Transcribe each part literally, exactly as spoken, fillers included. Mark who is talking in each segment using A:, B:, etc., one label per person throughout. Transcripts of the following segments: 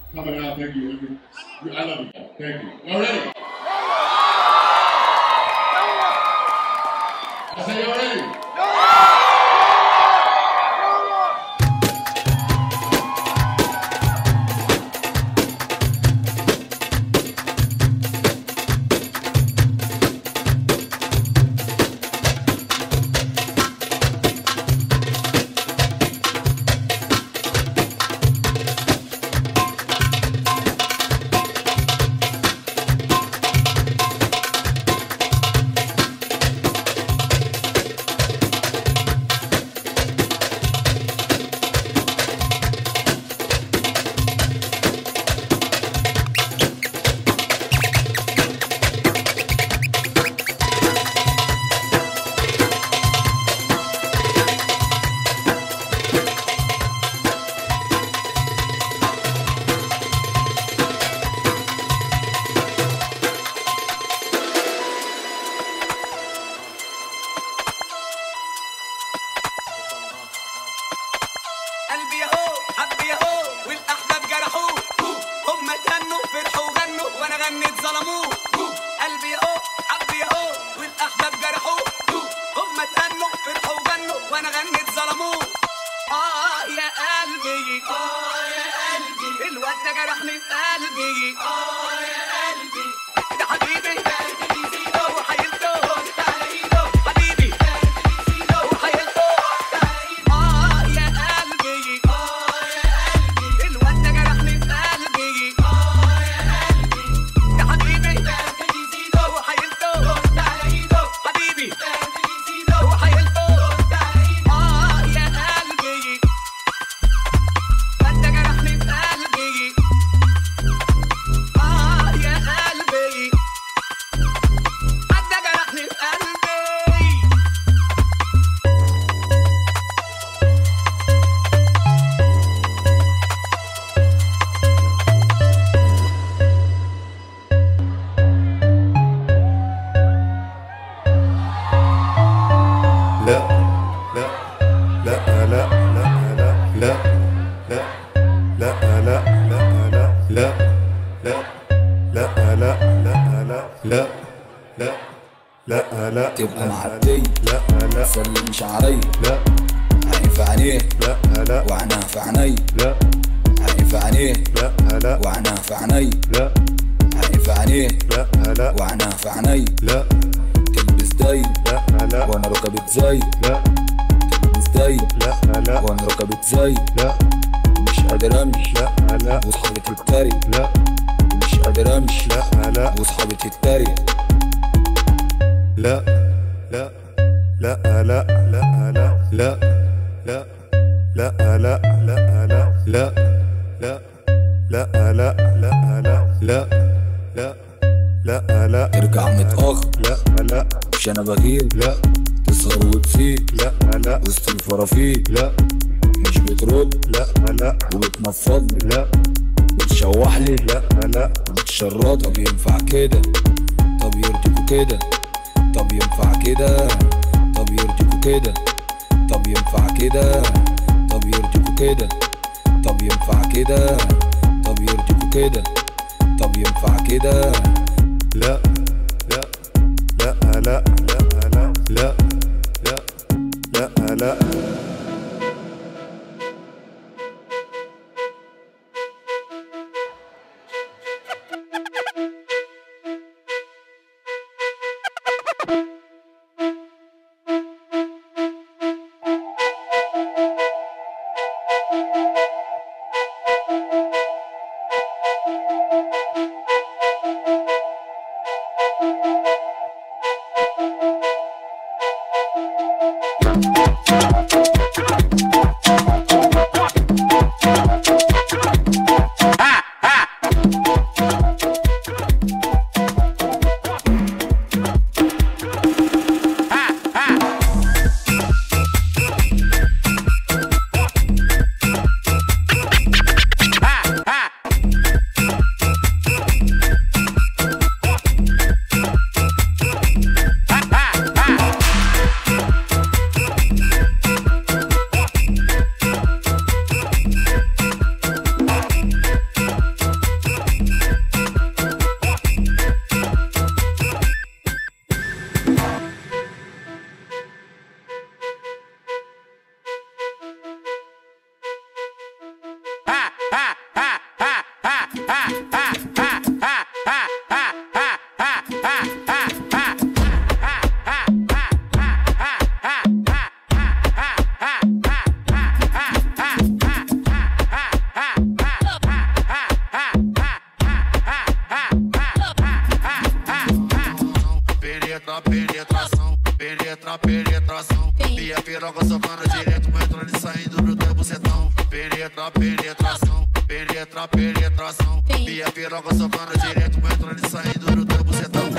A: coming out. Thank you. I love you guys. Thank you. Y'all ready? I say y'all ready?
B: قلبي اهو حبي اهو والاحباب جرحوه، هم تهنوا فرحوا وغنوا وانا غنيت ظلموه. قلبي اهو حبي اهو والاحباب جرحوه، هم تهنوا فرحوا وغنوا وانا غنيت ظلموه. اه يا قلبي اه يا قلبي الواد ده جرحني في قلبي. اه يا قلبي ده حبيبي وحيلته على ايده حبيبي وحيلته. اه يا قلبي اه يا قلبي الواد ده جرحني في قلبي. اه يا قلبي ده حبيبي وحيلته على ايده حبيبي وحيلته. اه يا قلبي الواد ده جرحني في قلبي. اه يا قلبي الواد ده جرحني في قلبي.
C: لا لا لا لا لا لا لا لا لا لا لا لا لا لا لا لا لا لا لا
D: تبقى معدي
C: لا لا
D: سلم شعري
C: لا
D: عيني في عينيه
C: لا لا
D: وعناها في عيني
C: لا
D: عيني في عينيه
C: لا لا
D: وعناها في عيني
C: لا
D: عيني في عينيه
C: لا لا
D: وعناها في عيني.
C: لا
D: تلبس داي
C: لا لا
D: وانا ركبت زي
C: لا
D: تلبس داي
C: لا لا
D: وانا ركبت زي
C: لا
D: مش قادر امشي
C: لا لا
D: واصحابي تتريق
C: لا
D: مش قادر امشي
C: لا لا
D: واصحابي تتريق.
C: لا لا لا لا لا لا لا لا لا لا لا لا لا لا لا لا لا لا لا
D: ترجع متأخر
C: لا لا
D: مش انا بغير
C: لا
D: تسهر وتسيب
C: لا لا
D: وسط الفرافير
C: لا
D: مش بترد
C: لا لا
D: وبتنفض
C: لا
D: بتشوح لي
C: لا لا
D: وبتشرط. طب ينفع كده؟ طب يرضيكوا كده؟ طب ينفع كده؟ طب يرضيكوا كده؟ طب ينفع كده؟ طب يرضيكوا كده؟ طب ينفع كده؟ طب يرضيكوا كده؟ طب ينفع كده؟
C: لا لا لا لا لا لا لا لا لا
A: Thank you.
E: penetra, penetração, penetra, penetração. Minha piroca socando direto, entrando e saindo no teu bucetão.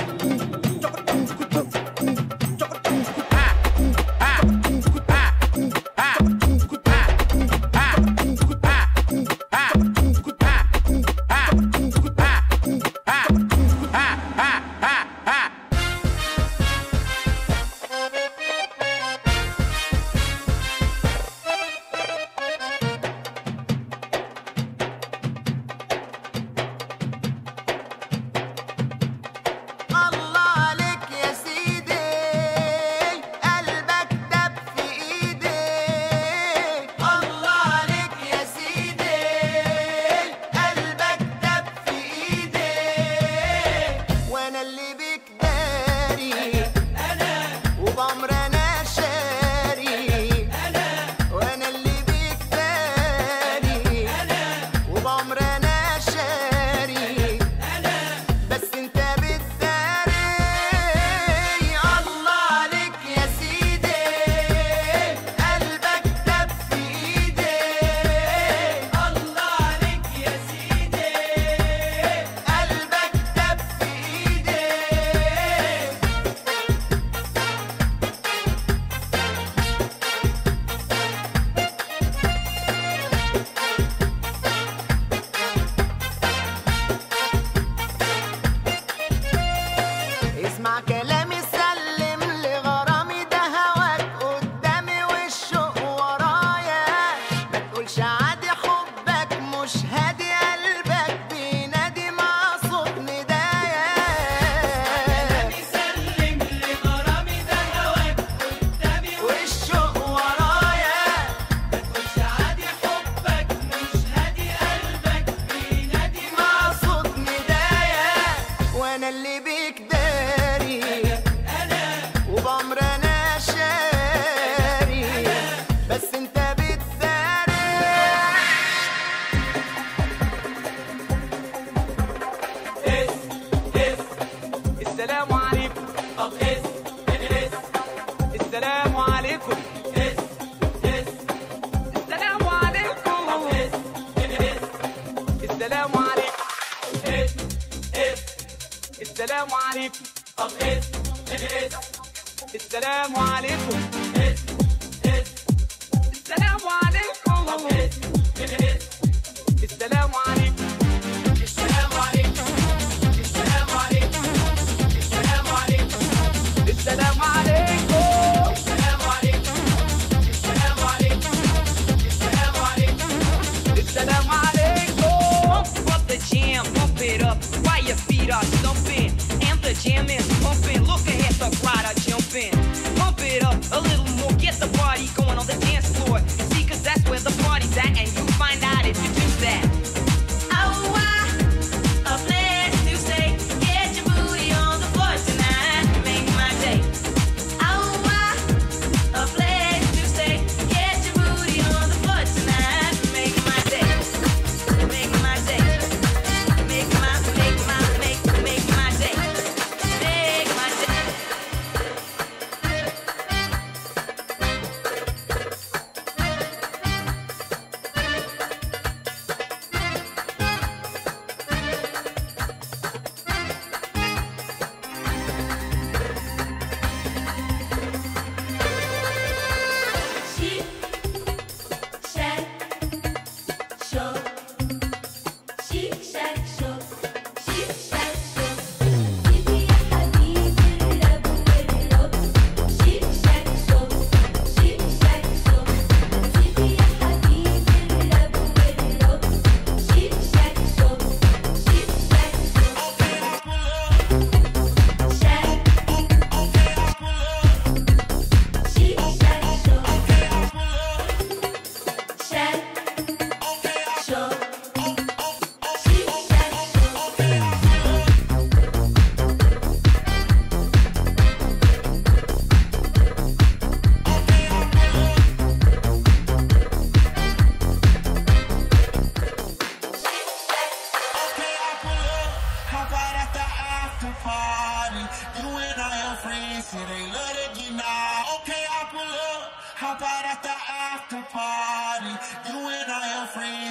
F: Hop out at the after party. You and I are friends.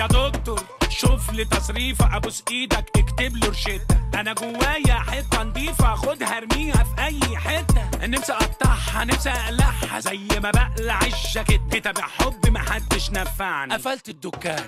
G: يا دكتور شوف لي تصريفة ابوس ايدك اكتب له روشتة. انا جوايا حتة نضيفة خدها ارميها في اي حتة. نفسي اقطعها نفسي اقلعها زي ما بقلع الجاكيت. كتاب حب محدش نفعني قفلت الدكان.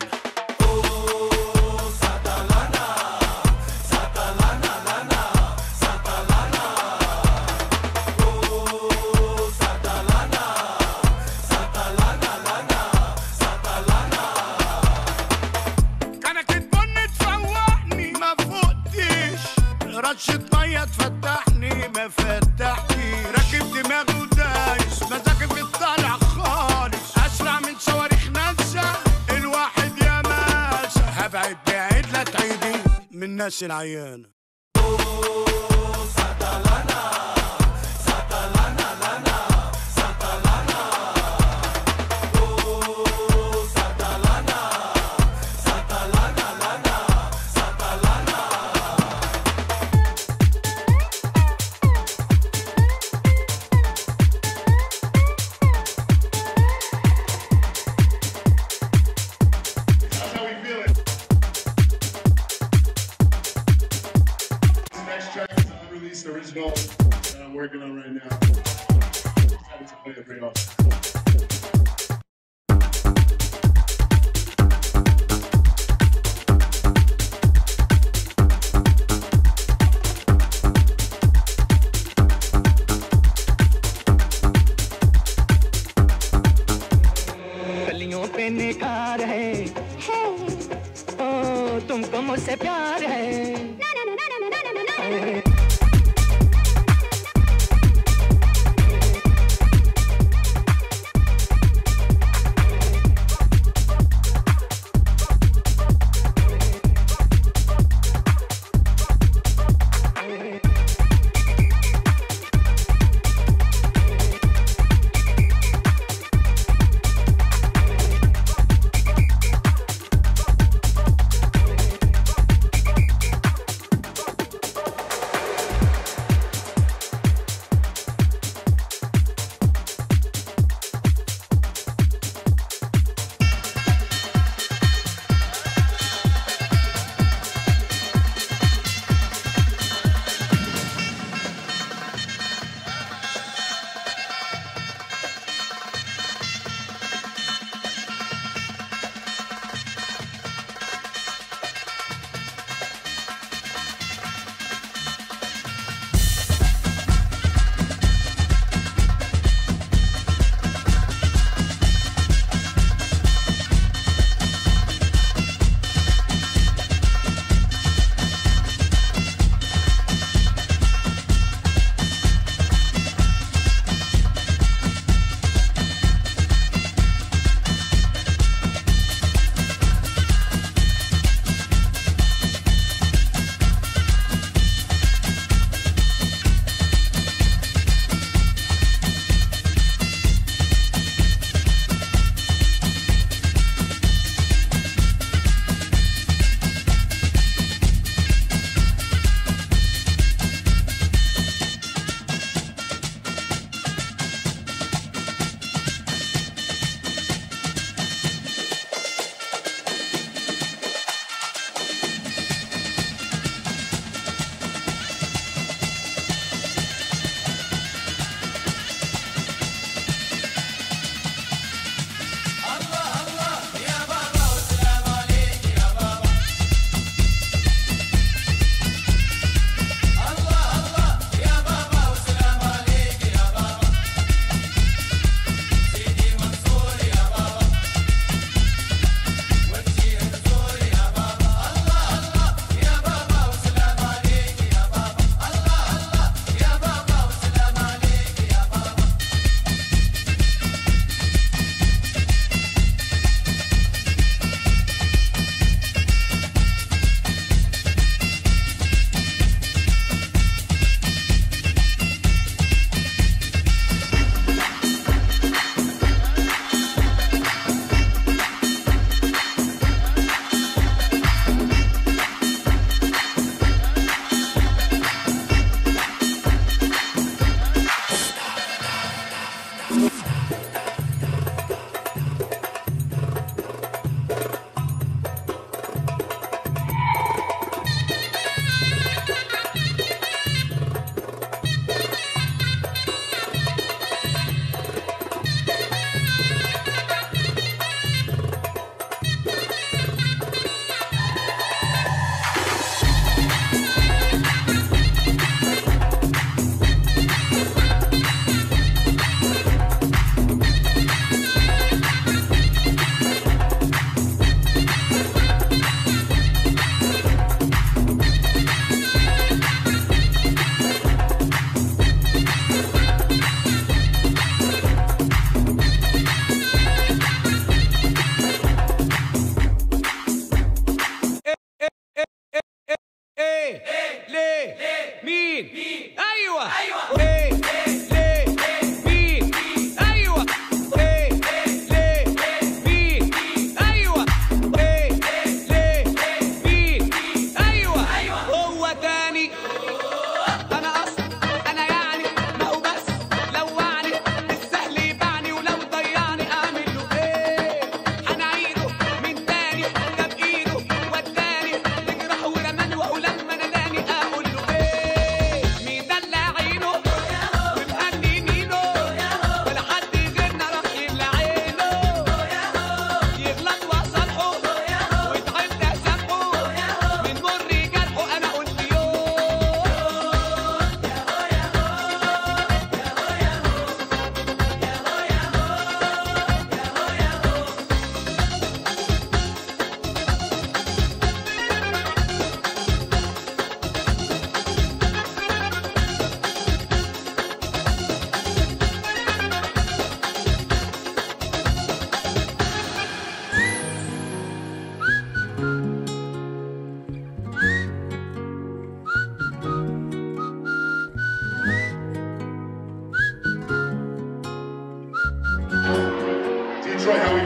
H: رشة مية تفتحني ما فتحتي. راكب دماغي ودايس مزاجي في الطالع خالص. اسرع من صواريخ ناسا الواحد يا ماسا. هبعد بعيد لا تعيدي من الناس العيانة.
A: Original that I'm working on right now. Excited to play it for y'all.
I: गलियों पे निखार है, ओ तुमको मुझसे प्यार है। ना ना ना ना ना ना ना ना।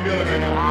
A: feeling right now.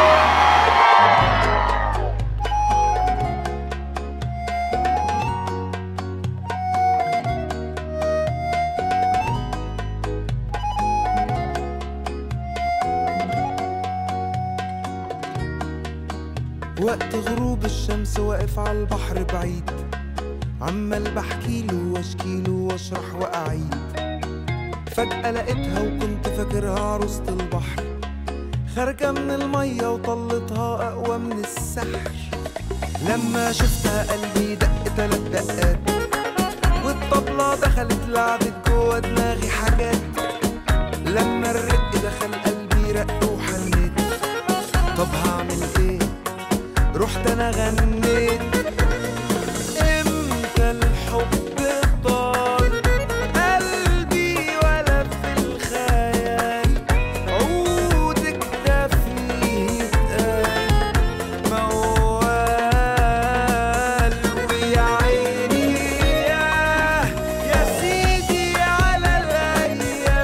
J: وقت غروب الشمس واقف على البحر بعيد، عمال بحكيله واشكيله واشرح واعيد. فجأة لقيتها وكنت فاكرها عروسة البحر، خارجة من المية وطلتها أقوى من السحر. لما شفتها قلبي دق تلات دقات، والطبلة دخلت لعبت جوا دماغي حاجات. لما الرق دخل قلبي رق وحنيت، طب هعمل ايه؟ رحت انا غنيت. امتى الحب طال قلبي ولا في الخيال، عودك ده فيه اتقال موال. ويا عيني يا يا سيدي على الايام،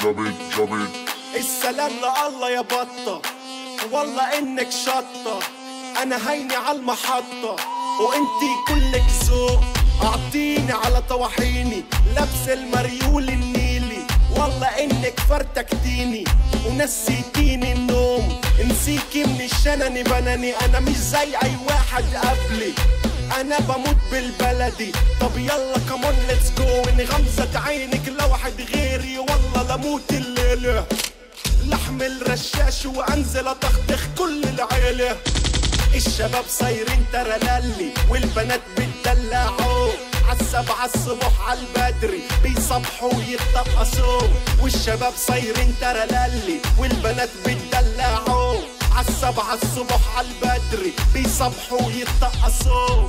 K: السلام لله يا بطة والله انك شطة، انا هيني على المحطة وانتي كلك ذوق، اعطيني على طواحيني لبس المريول النيلي، والله انك فرتكتيني ونسيتيني النوم، نسيكي من الشنن بناني، انا مش زي اي واحد قبلي، انا بموت بالبلدي، طب يلا كمان ليتس جو، ان غمزة عينك لوحد غيري والله لموت الليلة، لحمل رشاش وانزل اطخطخ كل العيلة، الشباب صايرين ترللي والبنات بتدلعوا، عالسبعة الصبح عالبدري بيصبحوا ويتطقصوا، والشباب صايرين ترللي والبنات بتدلعوا، عالسبعة الصبح عالبدري بيصبحوا ويتطقصوا.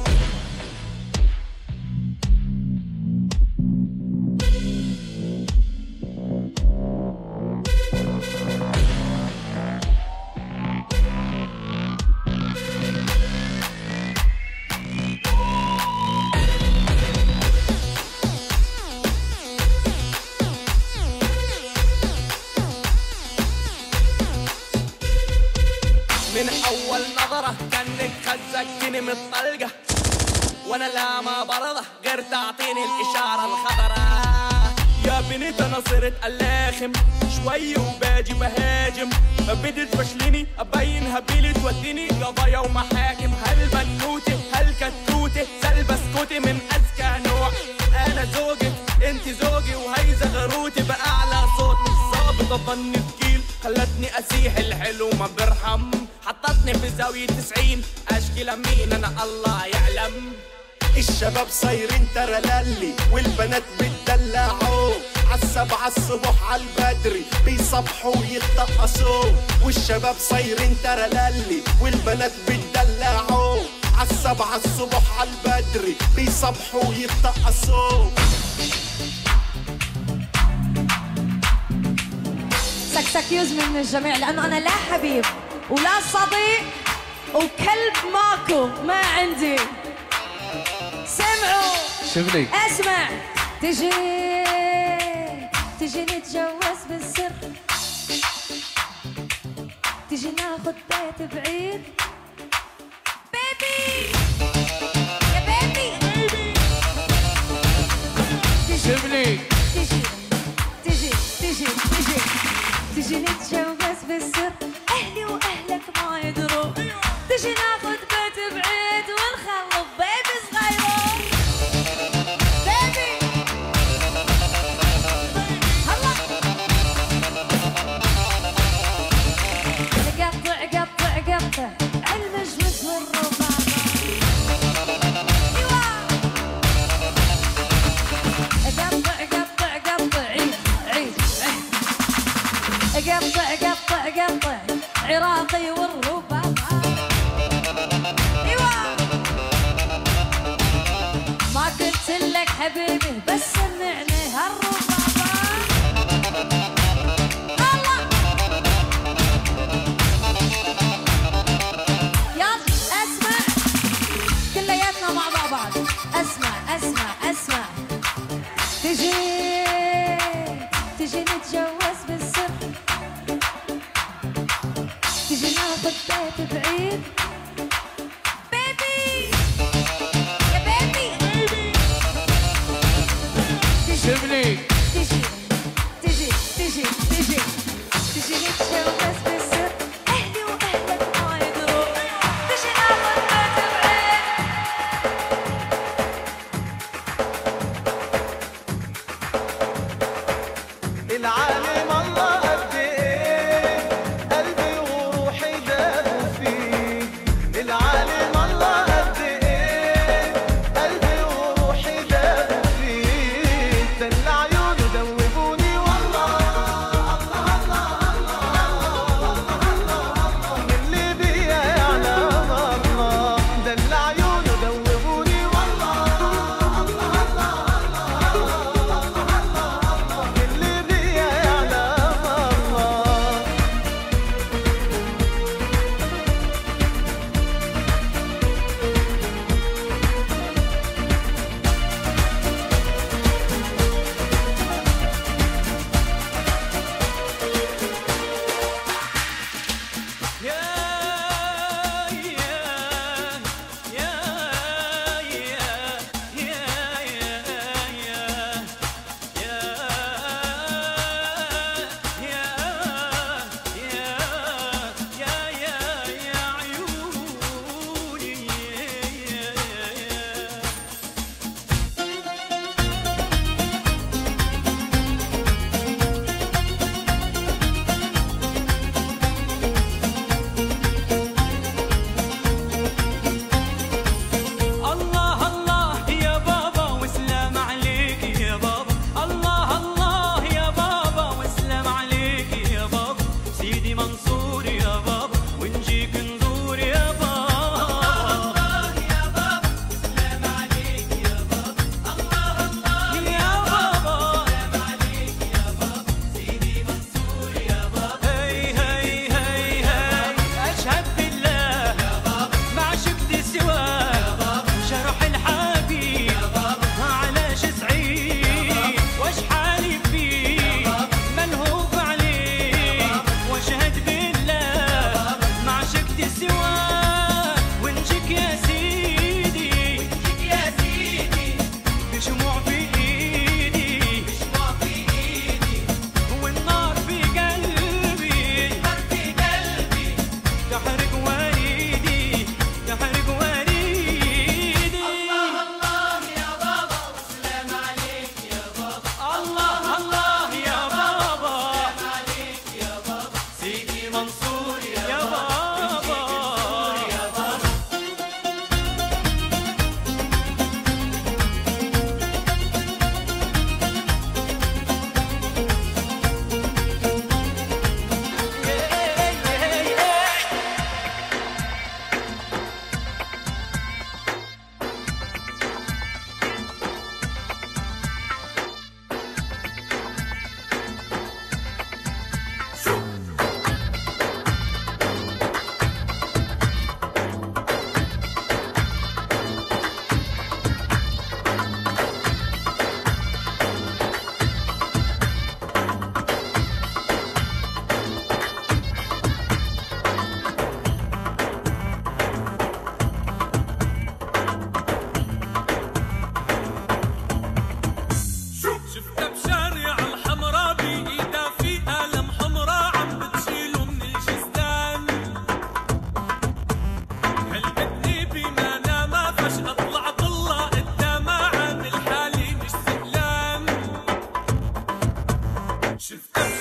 B: من أول نظرة كأنك خزقتني من الطلقة، وأنا لا ما برضه غير تعطيني الإشارة الخضراء، يا بنت أنا صرت ألاخم شوي وباجي بهاجم، ما بدت فشلني أبين هبيلي توديني قضايا ومحاكم، هالبنوتة هالكتوتة سلبسكوتي من أذكى نوع، أنا زوجك أنت زوجي وهي زغروتي بأعلى صوت، مش ظابط ظني ثقيل خلتني أسيح الحلو ما برحم، حطتني في زاوية تسعين أشكي لمين أنا الله يعلم،
K: الشباب صايرين ترللي والبنات بتدلعوا، عالسبعة الصبح عالبدري بيصبحوا ويتطقصوا، والشباب صايرين ترللي والبنات بتدلعوا، عالسبعة الصبح عالبدري بيصبحوا ويتطقصوا.
L: سكسكيوز من الجميع لأنه أنا لا حبيب ولا صديق وكلب ماكو ما عندي. سمعوا
M: شغلي
L: اسمع، تجي تجي نتجوز بالسر، تجي ناخد بيت بعيد، بيبي يا بيبي
M: شغلي
L: تجي تجي تجي تجي تجي نتجوز بالسر، أهلي وأهلك ما يدروا، تجي ناخد بيت بعيد ونخلف بيبي صغيرة، بيبي هلا قطع قطع قطع عالمجلس والربابة، قطع قطع قطع عيد عيد عيد، قطع قطع قطع عراقي والربابة، ايوه ما قلت لك حبيبي بس سمعني هالربابة، الله يلا اسمع كلياتنا مع بعض، اسمع اسمع اسمع، تجي تجي نتجوز بالسر، تجي ناخد بيت بعيد، بيبي يا بيبي
M: شغلي
L: تجي تجي تجي تجي تجي نتجوز بالسر، أهلي وأهلك ما يدروا، تجي ناخد بيت بعيد.
J: العالم الله قد ايه قلبي وروحي دابوا فيه، العالم الله قد ايه قلبي وروحي دابوا فيه، دل عيونه دوبوني والله، الله الله الله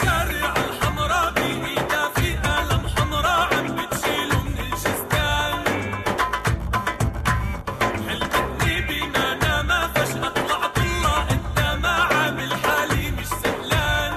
B: الشارع الحمراء بإيدها في قلم حمراء عم بتشيله من الجزدان. حلمتني بمعنى ما فجأة طلعت الله قدامها عامل حالي مش سهلان.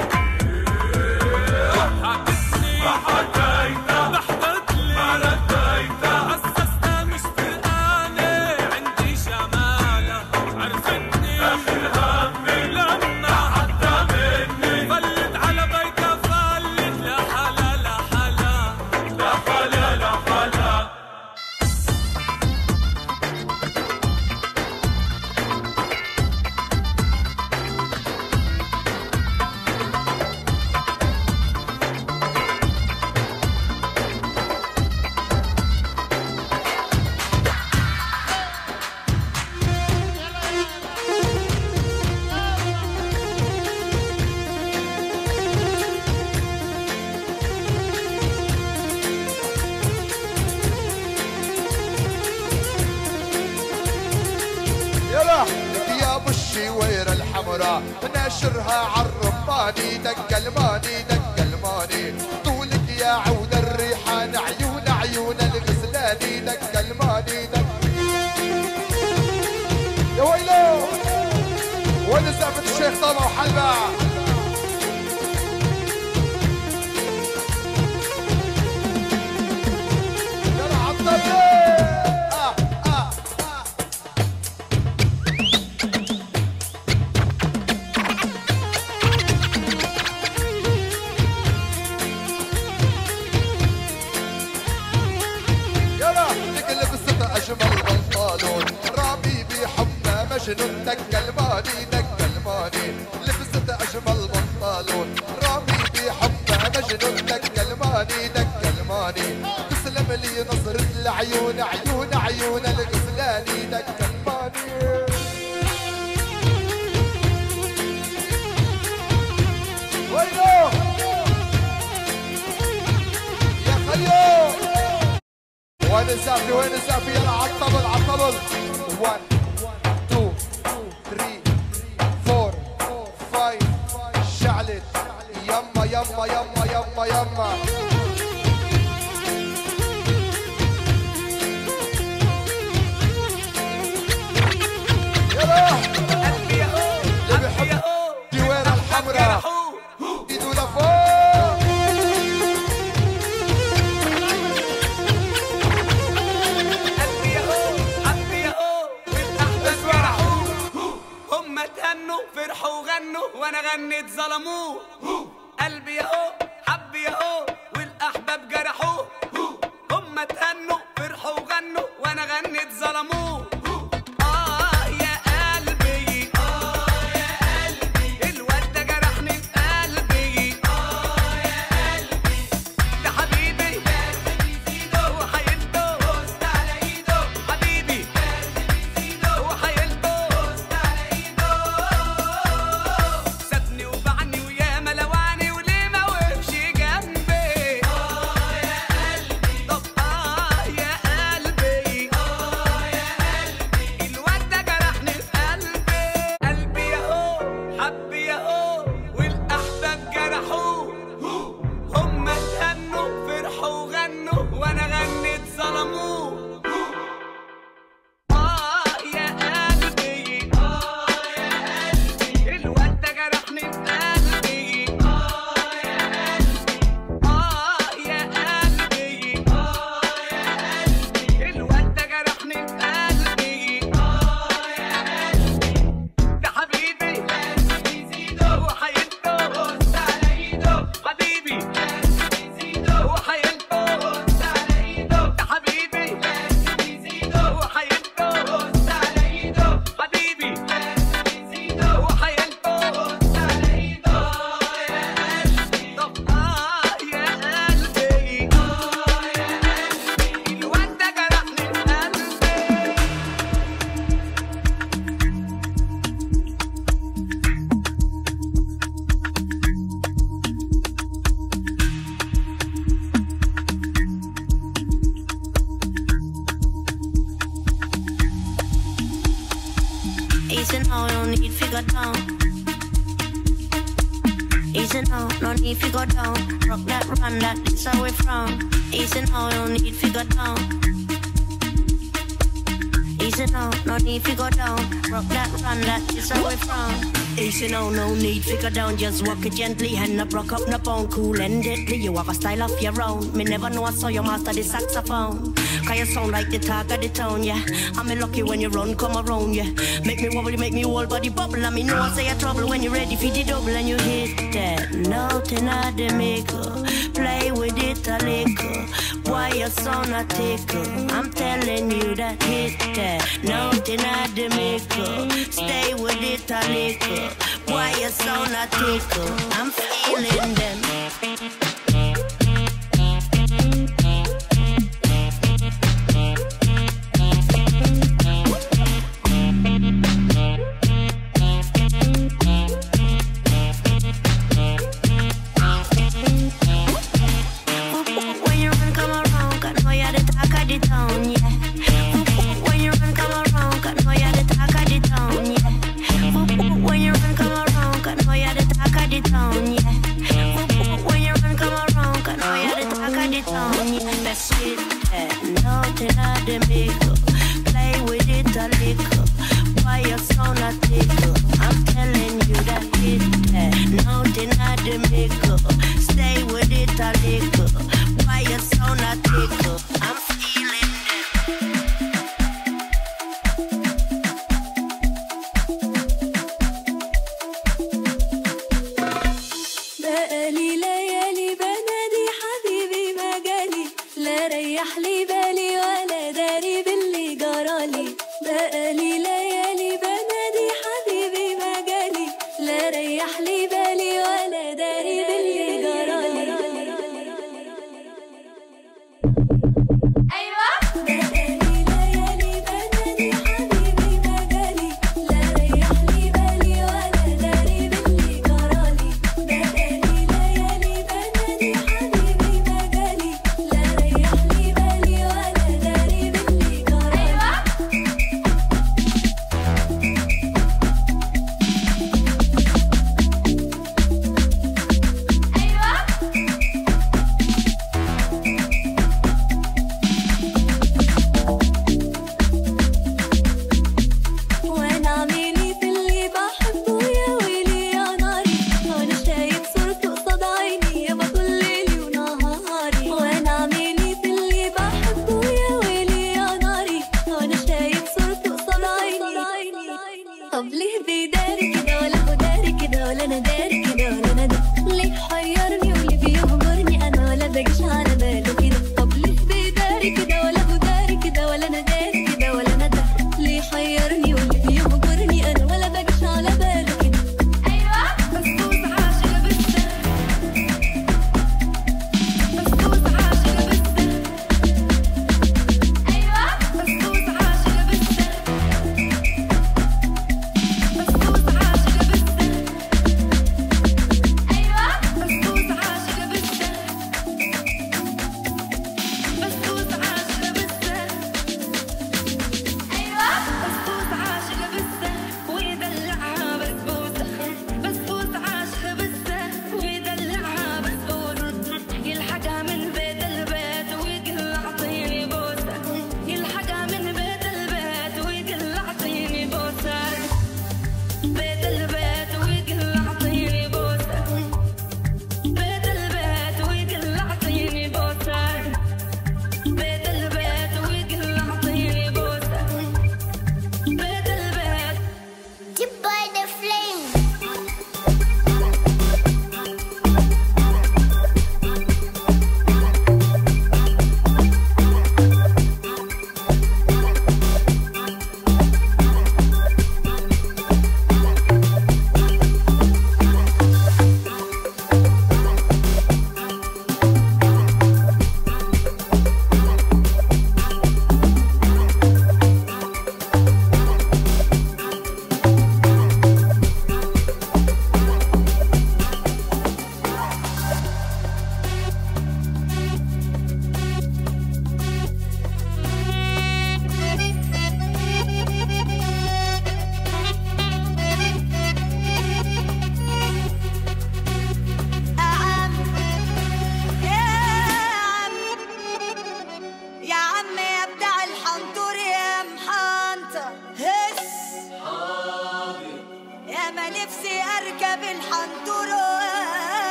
B: ضحكتني ضحكتها بحبت لي رديتها عززتها مش فرقانة عندي جمالها عرفتني آخر همي لما حتى مني فلت على بيتها فلت لا حلا لا حلا لا حلا لا حلا.
N: يلا يا ابو الشويره الحمراء ناشرها عالرماني دق الماني دق الماني طولك يا عود الريحان عيون عيون الغزلاني دق الماني دق. يا ويلو وين زفت الشيخ طلع وحلبة. يلا عالطبلة أجمل بنطلون رامي بحبها مجنون دق الماني دق الماني لبست أجمل بنطلون رامي بحبها مجنون دق الماني دق الماني تسلم لي نظرة العيون عيون عيون الغزلاني دق الماني. وينو يا خيو وين الزافي وين الزافي يلا عالطبل عالطبل. واحد اثنين ثلاثة أربعة خمسة شعلت يما يما يما يما يما. يلا اللي بيحب الدويرة الحمراء ايده لفوق. فرحوا وغنوا وانا غنيت ظلموه قلبي ياهو حبي ياهو والاحباب جرحوه هم اتهنوا فرحوا وغنوا وانا غنيت ظلموه. اه يا قلبي اه يا قلبي الواد ده جرحني في قلبي. اه يا قلبي ده حبيبي لازم يزيده وحيلته بوست على ايده حبيبي لازم يزيده وحيلته بوست على ايده. سابني وبعني وياما لوعني وليه ما وقفش جنبي. اه يا قلبي طب اه يا قلبي اه يا قلبي الواد ده جرحني في قلبي. قلبي ياهو حبي ياهو والاحباب جرحوه هم اتهنوا فرحوا وغنوا وانا غنيت ظلموه. اه يا قلبي اه يا قلبي الواد ده جرحني في قلبي. اه يا قلبي اه يا قلبي اه يا قلبي الواد ده جرحني في قلبي. اه يا قلبي ده حبيبي لازم يزيده وحيلته بوست على ايده حبيبي لازم يزيده وحيلته بوست على ايده. ده حبيبي لازم يزيده وحيلته بوست على ايده حبيبي لازم يزيده وحيلته بوست على ايده. اه يا قلبي طب اه يا قلبي اه يا قلبي الواد ده جرحني في قلبي.
O: Easy now, don't need figure down. Easy Easy now, no need to go down. Rock that, run that, this how we from. Easy now, no need to go down. Easy now, no need to go down. Rock that, run that, this how we from. Easy now, no need to go down. Just walk it gently, hand up, rock up, no bone. Cool and deadly, you have a style of your own. Me never know I saw you master the saxophone. Cause you sound like the talk of the town, yeah. I'm lucky when you run, come around, yeah. Make me wobble, make me whole body bubble. And me know I say you're trouble when you're ready for the double. And you hit that note in the maker. Play with it a little. Why you sound a tickle? I'm telling you that hit that note in the maker. Stay with it a little. Why you sound a tickle? I'm feeling them.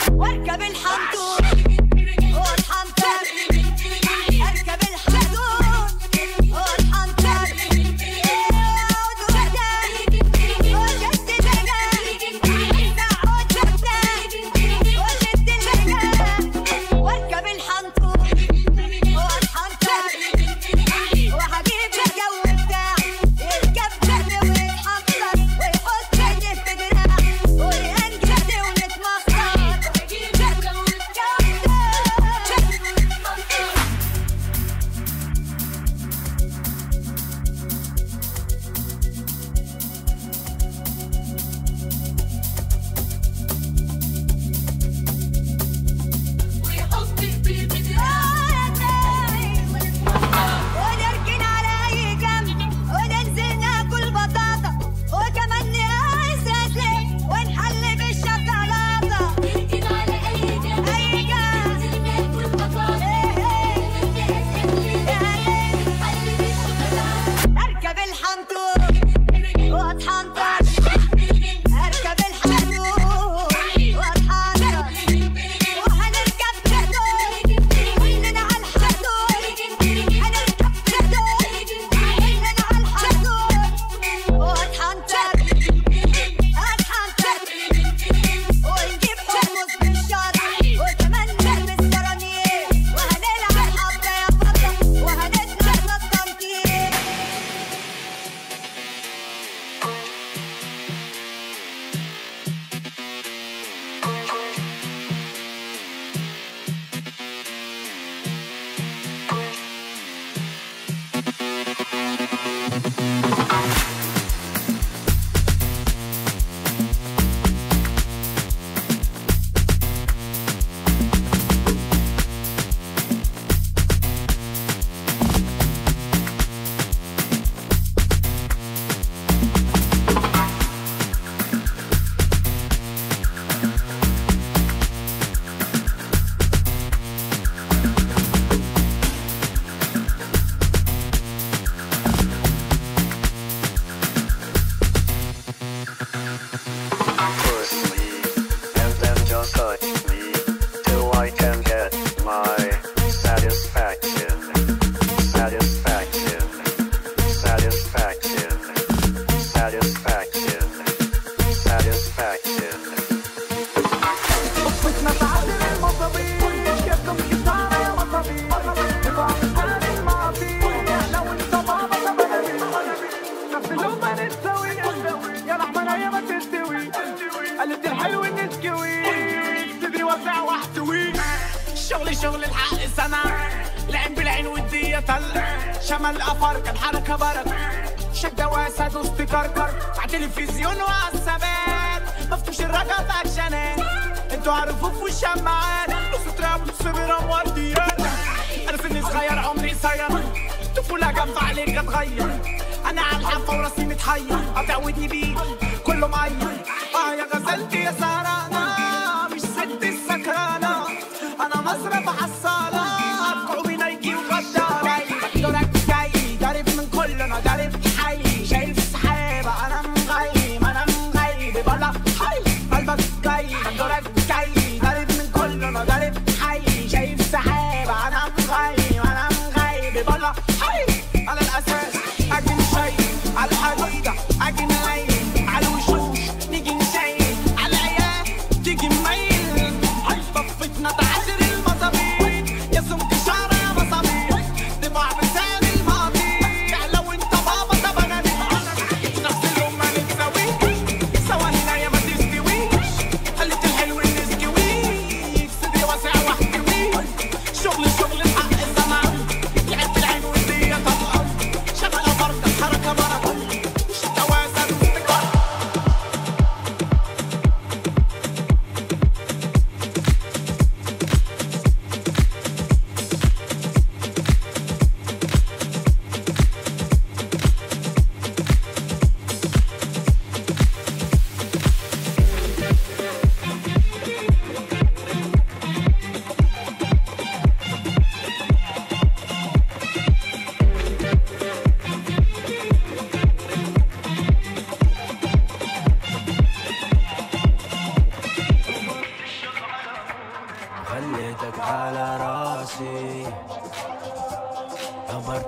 L: واركب الحنطور واتحنطر اركب الحنطور واتحنطر اقعد وحدك وشد المجال اقعد وحدك وشد المجال واركب الحنطور واتحنطر وهجيب الجو بتاعي يركب جنبي ويتحنطر ويحط ايدي في دراعي وينجد ونتمخطر وهجيب الجو بتاعي ويحط ايدي في دراعي ونركن على اي جنب وننزل ناكل بطاطا وكمان نقيس رجلي ونحل بالشوكولاته نركن على اي جنب اي جنب ننزل ناكل بطاطا ونقيس رجلي ونحل بالشوكولاته اركب الحنطور واتحنطر اركب الحنطور واتحنطر وهنركب حدود كلنا على الحدود هنركب حدود كلنا على الحدود واتحنطر اتحنطر ونجيب حمص بالشط وكمان نلبس برانير وهنلعب حبة يا بطة وهنتنطط تنطيط
P: Push me, and then just touch me till I can get my satisfaction, satisfaction, satisfaction, satisfaction, satisfaction.
J: وقفتنا بعدل المصابيح كيفكم كتارة يا مصابيح نبقى نحال الماضي لو انت بابا زبنبي نفس اللون ما نستوي يا رحمن يا ما تستوي قلت الحلو نسكوي تدري وسع واحتوي
Q: شغلي شغل الحق سنة العين بالعين ودية طلع شمال القفر كان حركة برد شدة واسع دوست كركر على تلفزيون وعالثبات مفتوش الرقم اكشنات انتوا عارفوا في والشماعات نص تراب نص برام ورديات انا سني صغير عمري قصير طفولة جنب عليك اتغير انا على الحافة وراسي متحير هتعودني بيك كله مقير اه يا غزلتي يا سهرانة مش ست السكرانة انا مصرف حصالة قومي نايكي وغدارة دورك جاي ضارب من كلنا ضارب حي شايل في السحابة انا مغيم انا مغيب بلا حي قلبك جاي دورك جاي ضارب من كلنا ضارب حي شايل في السحابة انا مغيم انا مغيب بلا حي على الاساس اجي شاي على الحديدة اجي نايم على الوشوش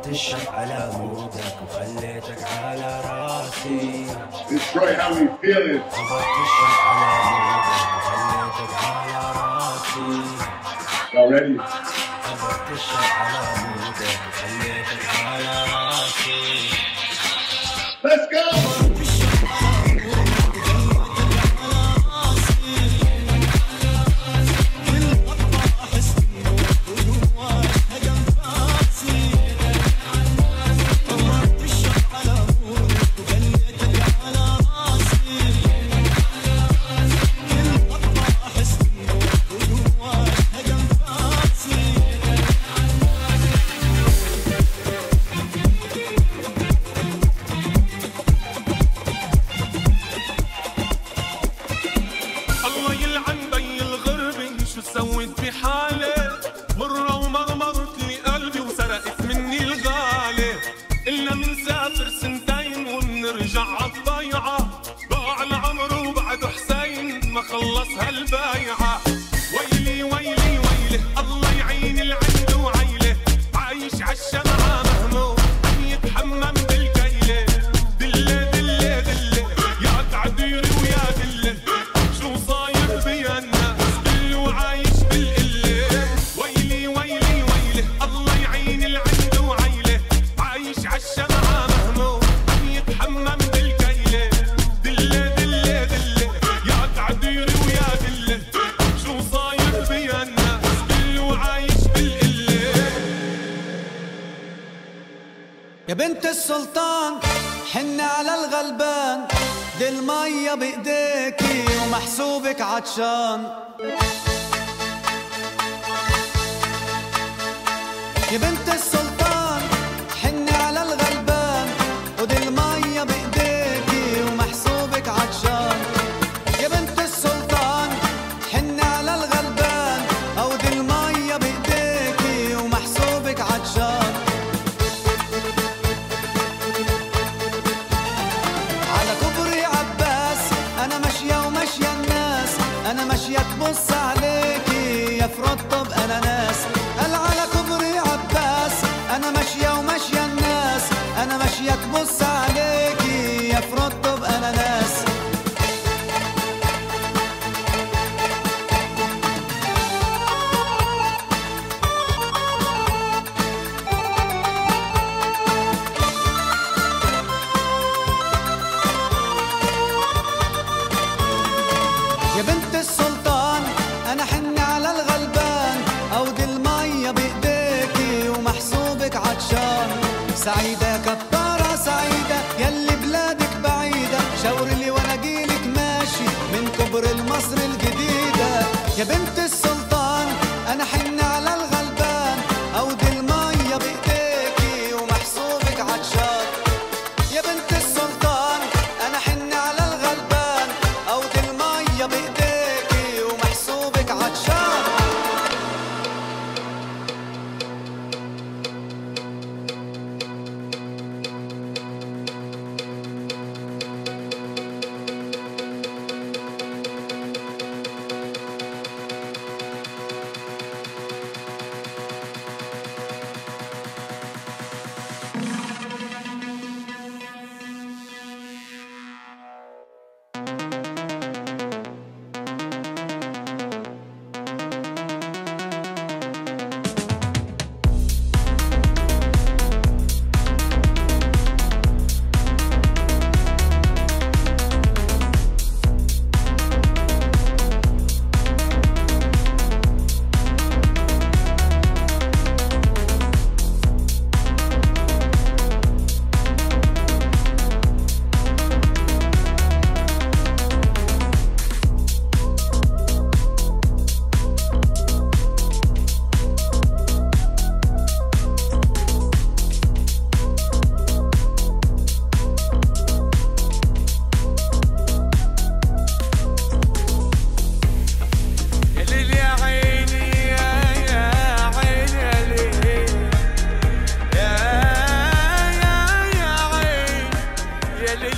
R: ظبطت الشق على مودك وخليتك على راسي.
A: Detroit, how we feeling?
R: ظبطت الشق على مودك وخليتك على راسي.
A: Y'all ready?
R: ظبطت الشق على مودك وخليتك على راسي.
A: Let's go!
S: يا بنت السلطان حن على الغلبان، دي المية بإيديكي ومحسوبك عطشان. يا بنت السلطان حن على الغلبان، ودي المية بإيديكي ومحسوبك عطشان. يا بنت السلطان حن على الغلبان، أو دي المية بإيديكي ومحسوبك عطشان. أنا ماشية تبص عليكي يا فرطب أناناس. قال على كوبري عباس أنا ماشية وماشية الناس، أنا ماشية تبص عليكي يا فرطب أناناس. يا بنت السلطان أنا حن على الغلبان، أو دي المية بإيديكي ومحسوبك عطشان. سعيدة كتارة سعيدة يلي بلادك بعيدة، شاورلي وأنا جيلك ماشي من كبر المصر الجديدة. يا بنت السلطان أنا حن على الغلبان، أو دي المية بإيديكي ومحسوبك عطشان. يا بنت السلطان أنا حن على الغلبان، أو دي المية بإيديكي ومحسوبك عطشان.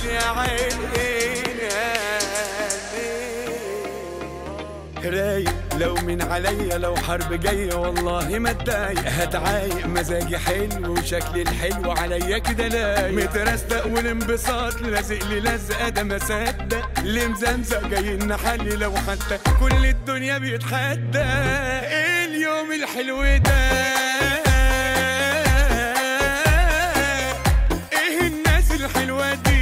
T: رايق لو من عليا لو حرب جاية والله ما اتضايق، هتعايق مزاجي حلو وشكلي الحلو عليا كده لايق، مترستق والانبساط لازق لي لزقة ده ما صدق، اللي مزمزق جاي نحلي لو حتى كل الدنيا بيتحدى. ايه اليوم الحلو ده، ايه الناس الحلوة دي،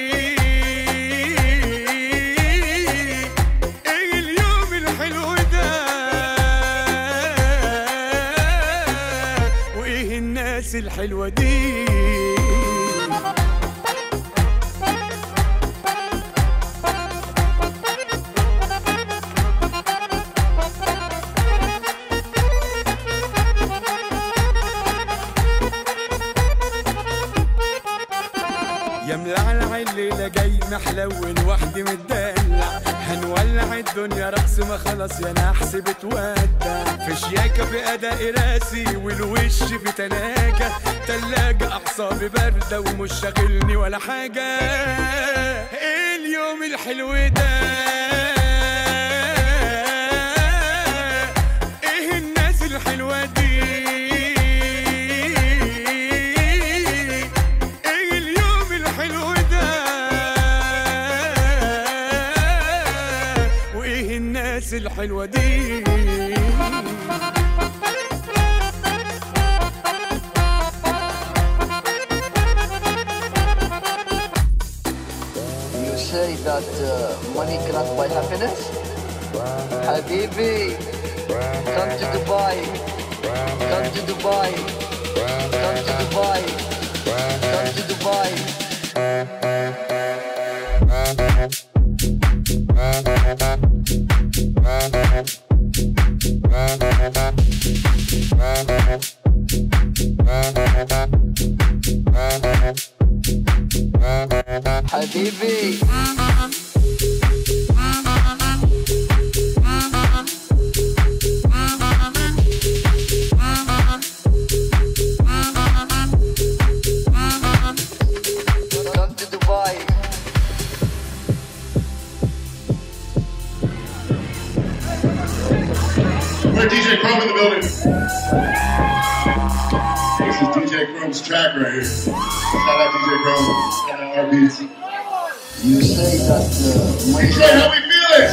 T: الحلوة دي. يا ملعلع الليلة جاي محلول وحدي متدلع، هنولع الدنيا رقص ما خلاص يا نحس بتودع، في شياكة في أداء راسي والوش في تلاجة تلاجة، أعصابي باردة ومش شاغلني ولا حاجة. إيه اليوم الحلو ده، إيه الناس الحلوة دي، الحلوة دي.
U: You say that uh, money cannot buy happiness? Habibi, come to Dubai, come to Dubai, come to Dubai, come to Dubai. Habibi. Come to Dubai.
A: We're D J Chrome in the building. This is D J Chrome's track right here. Shout out D J Chrome. Shout out Habibeats.
U: You say that uh, money.
A: D J, how we feeling?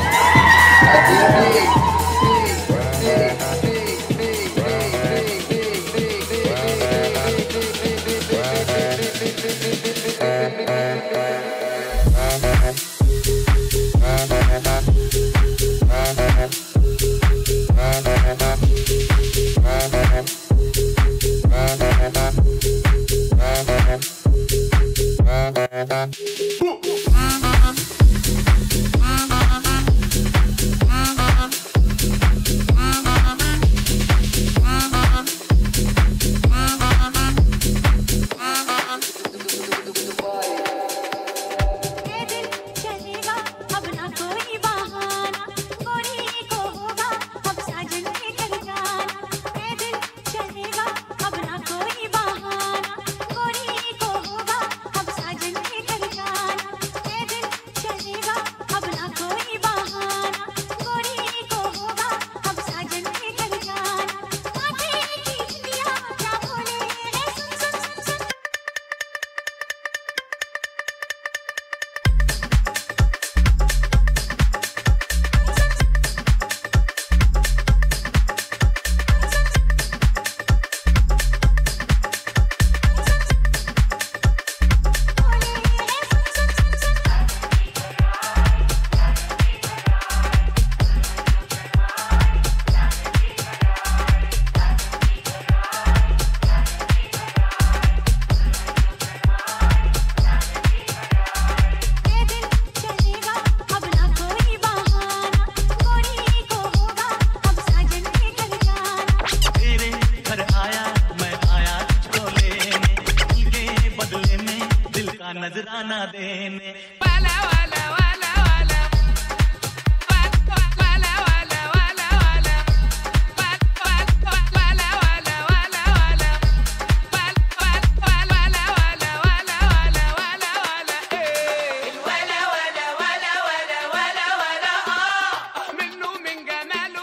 B: नजराना देने
Q: منه من جمال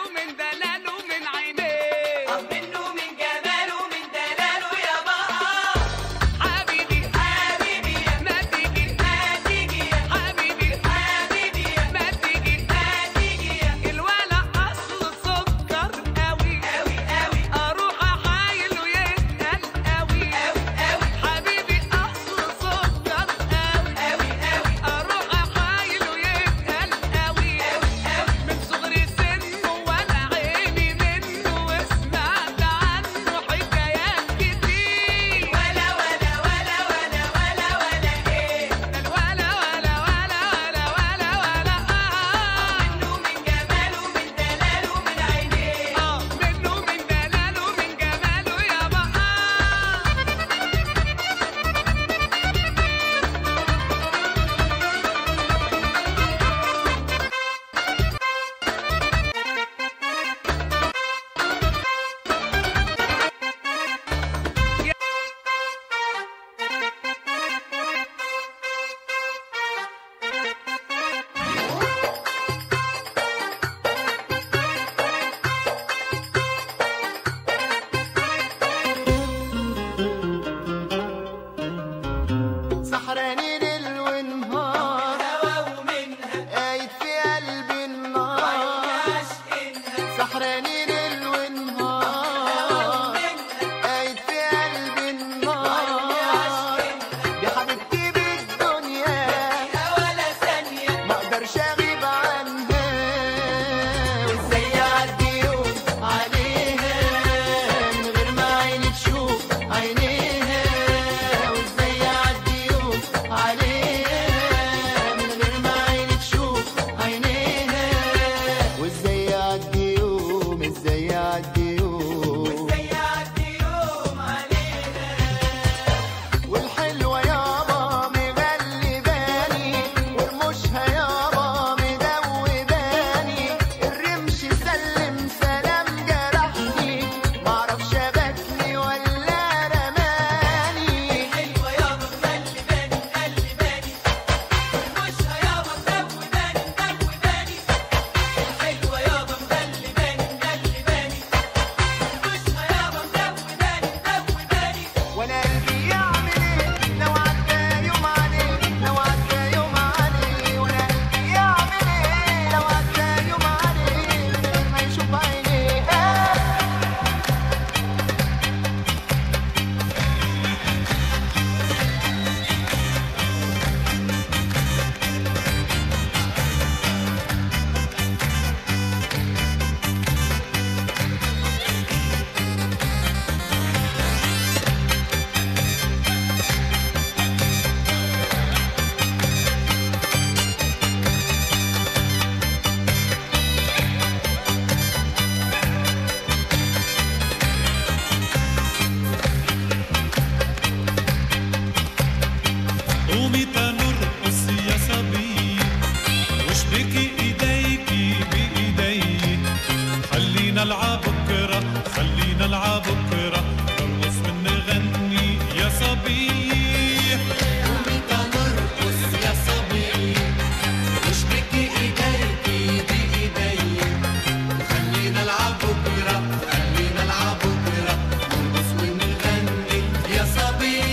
C: واشبكي ايديكي بايدي، خلينا نلعب بكره خلينا نلعب بكره، نرقص ونغني يا صبي. قومي تنرقص يا صبي، واشبكي ايديكي بايدي، خلينا نلعب بكره خلينا نلعب بكره، نرقص ونغني يا صبي.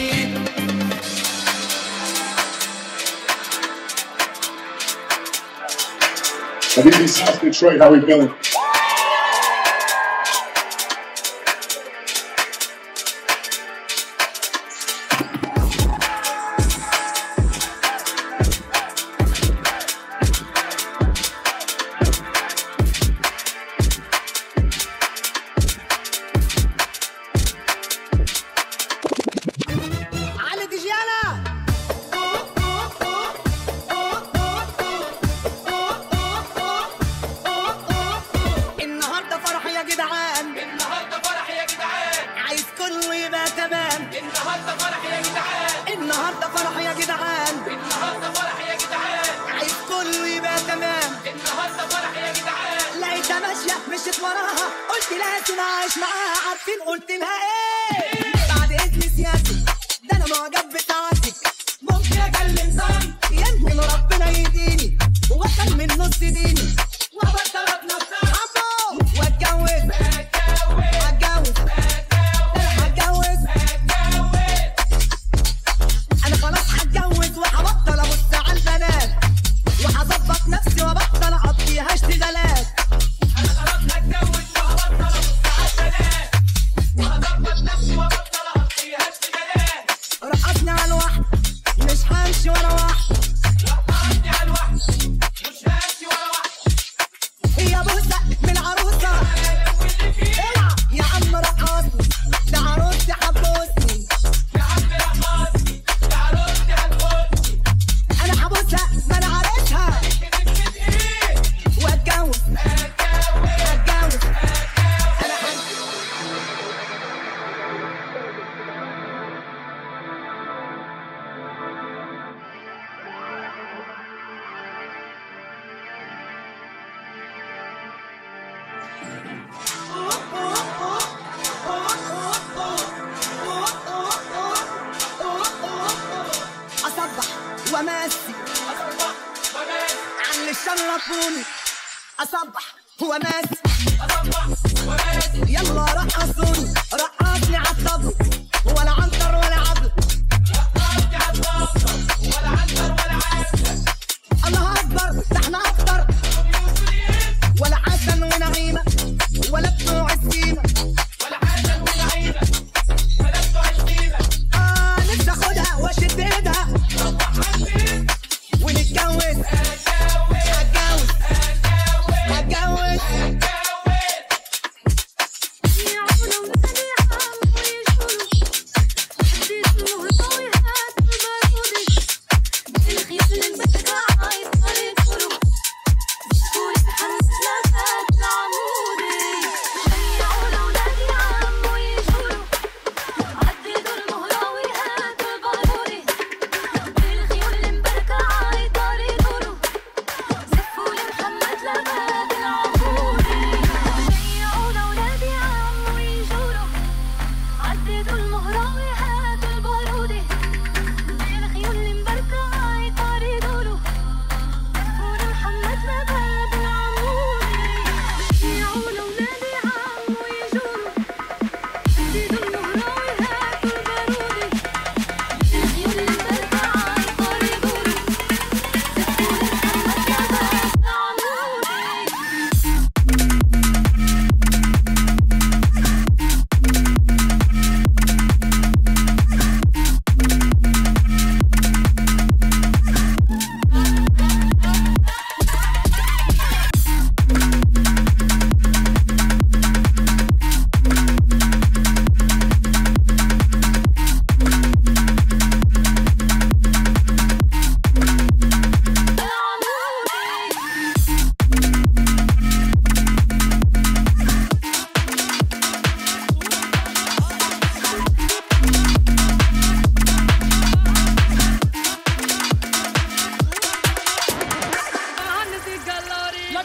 A: Habibi, South Detroit, how we feeling?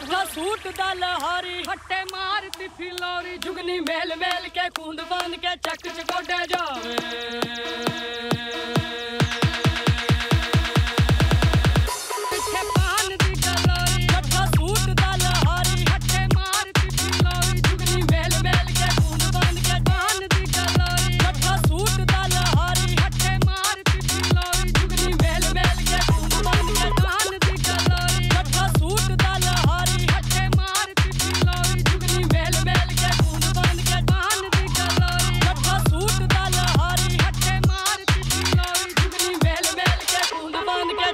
E: कटका सूट दा लहारी हट्टे मारती फिलौरी जुगनी mail mail के कूंद बांध के चक चकोड़े जावे पिछे पान दी गलोरी कटका सूट दा लहारी हट्टे मारती फिलौरी जुगनी मेल मेल के कूंद बांध के पान दी गलोरी कटका सूट दा लहारी हट्टे मारती फिलौरी जुगनी मेल मेल के कूंद बांध के पान दी गलोरी कटका सूट दा लहारी हट्टे मारती फिलौरी जुगनी मेल मेल के कूंद बांध के पान दी गलोरी कटका सूट दा लहारी हट्टे मारती फिलौरी जुगनी मेल मेल के कूंद बांध के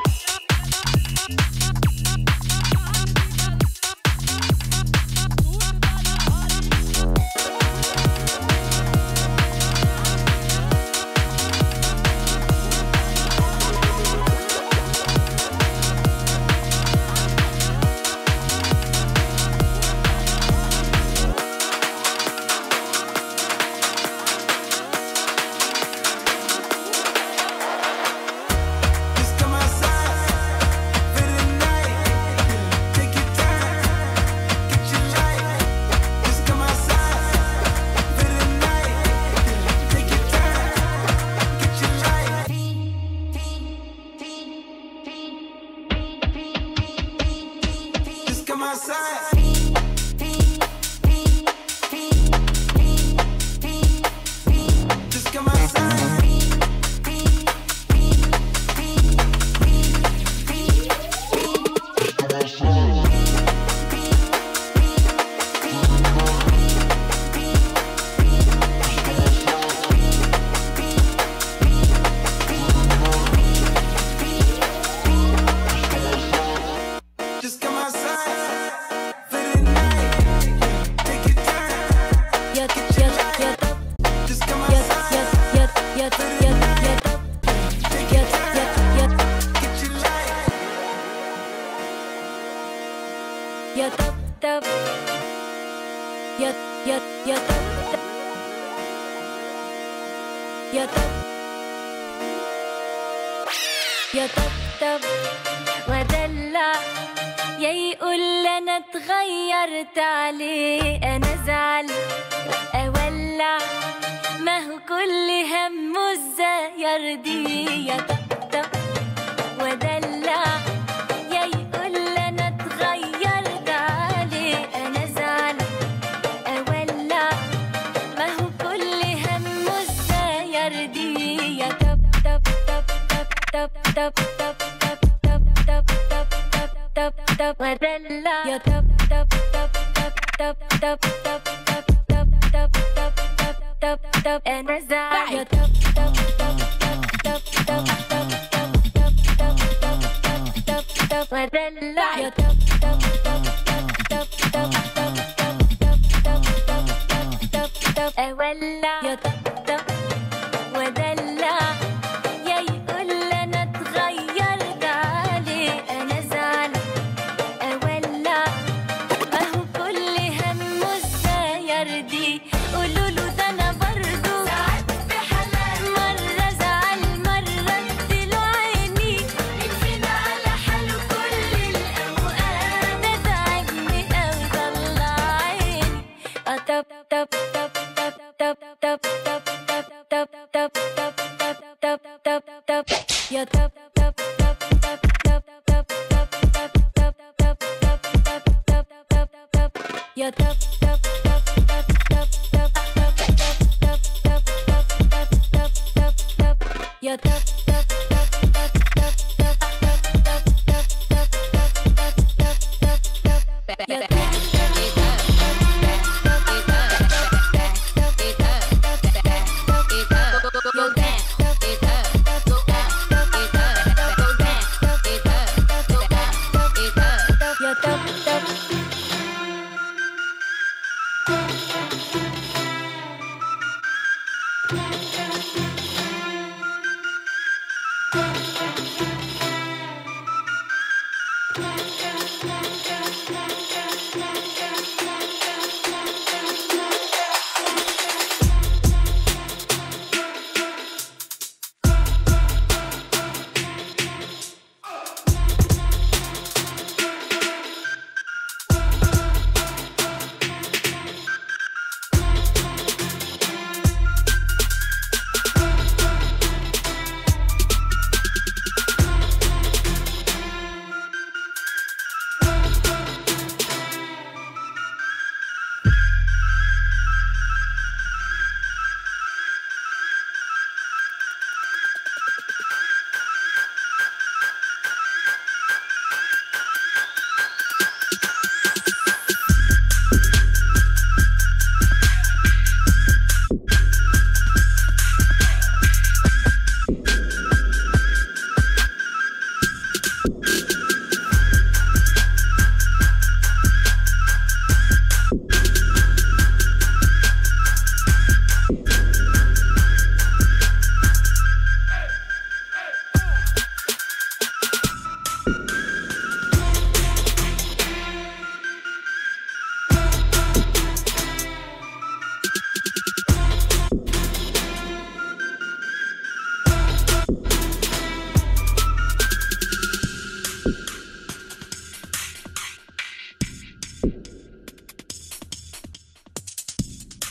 L: يا طبطب ودلع يا يقول انا اتغيرت عليه انا ازعل اولع ما هو كل همه ازاي يرضيه يا طبطب ودلع يا يقول انا اتغيرت عليه انا ازعل اولع ما هو كل همه ازاي يرضيه يا طبطب طب طب طب طب طب طب طب طب طب ودلع يا طب طب طب طب طب طب طب طب طب طب طب طب طب انا زعل يا طب طب طب طب طب طب طب طب طب طب طب طب ودلع يا طب طب طب طب طب طب طب طب طب طب طب اولع يا طب طب ودلع يا طب طب طب طب طب طب طب طب طب طب طب طب طب يا طب طب طب طب طب طب طب طب طب طب طب طب طب يا طب طب طب طب طب طب طب طب طب طب يا طب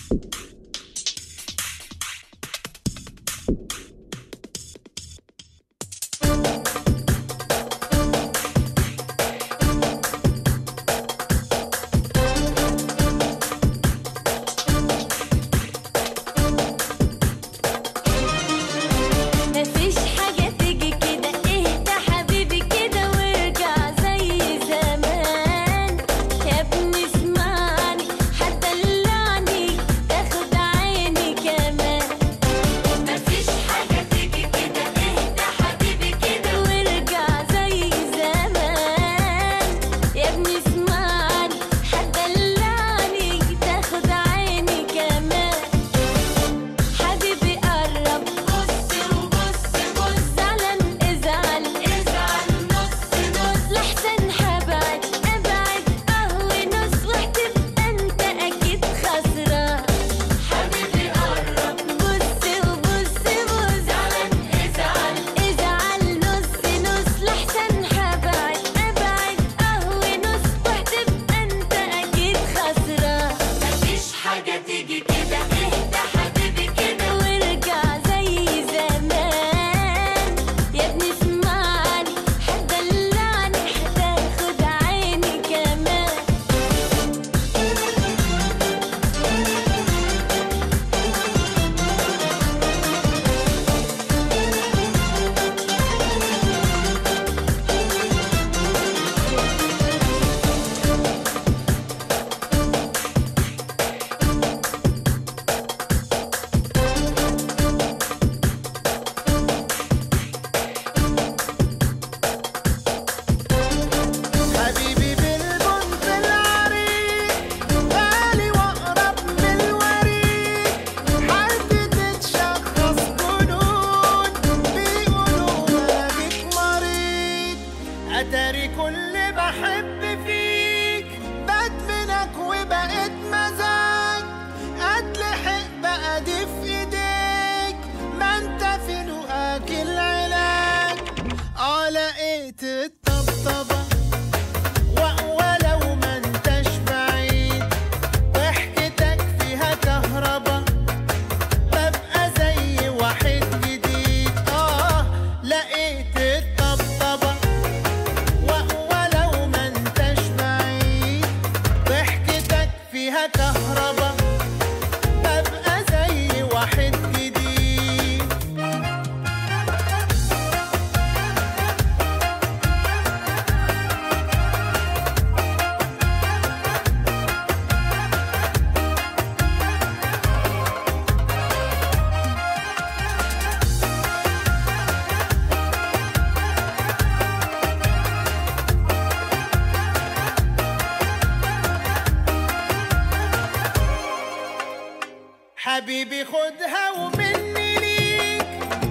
F: حبيبي خدها ومني ليك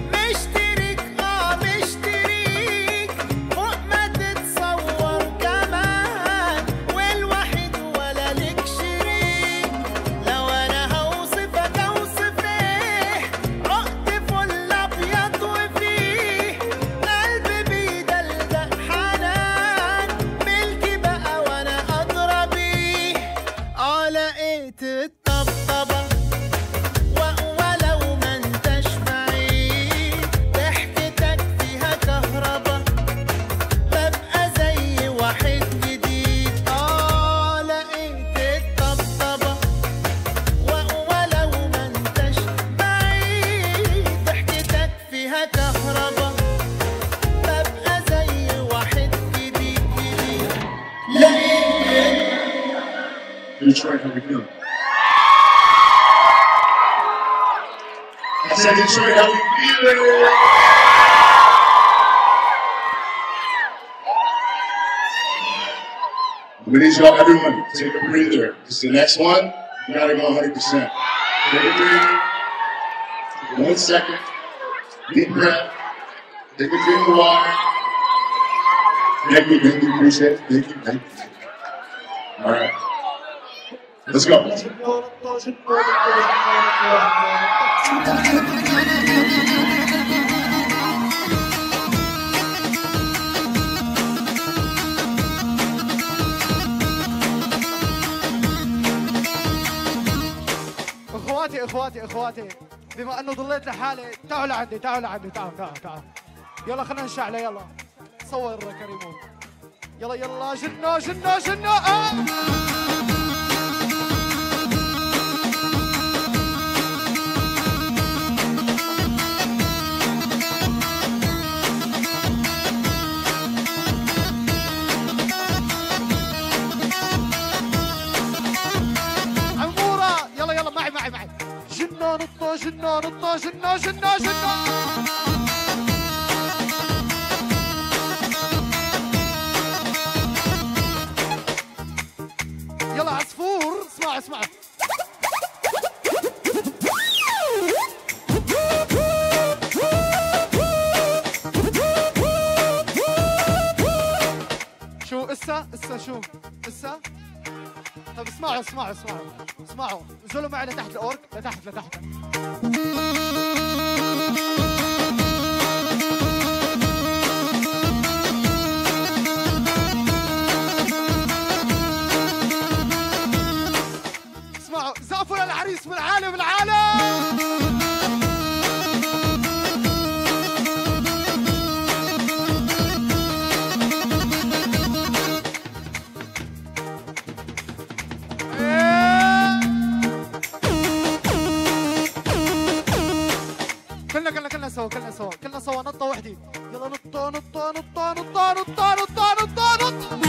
F: مشترك اه مشتريك فوق ما تتصور كمان والوحيد ولا لك شريك لو انا هوصفك اوصف ايه عقد فل ابيض وفيه قلبي بيدلدق حنان ملكي بقى وانا ادرى بيه اه لقيت الطبطبه
A: Detroit, how we feeling? I said Detroit, how we feeling? We need y'all, everyone, take a breather. This is the next one. You gotta go one hundred percent. Take a breather. One second. Deep breath. Take a drink of water. Thank you, thank you, appreciate it. Thank you, thank you. All right. Let's go.
D: اخواتي اخواتي اخواتي بما انه ضليت لحالي تعالوا لعندي تعالوا لعندي تعالوا تعالوا تعالوا يلا خلينا نشعله يلا صور كريمون يلا يلا جنو جنو جنو آه. نطو جنو نطو جنو جنو جنو يلا عصفور اسمع اسمع شو اسا اسا شو اسا طب اسمعوا اسمعوا اسمعوا اسمعوا نزلوا معي لتحت الاورك لتحت لتحت اسمعوا زقفوا للعريس بالعالي بالعالي كلنا كلنا كلنا سوا كلنا سوا كلنا سوا نطة وحدي يلا نطة نطة نطة نطة نطة نطة نطة نطة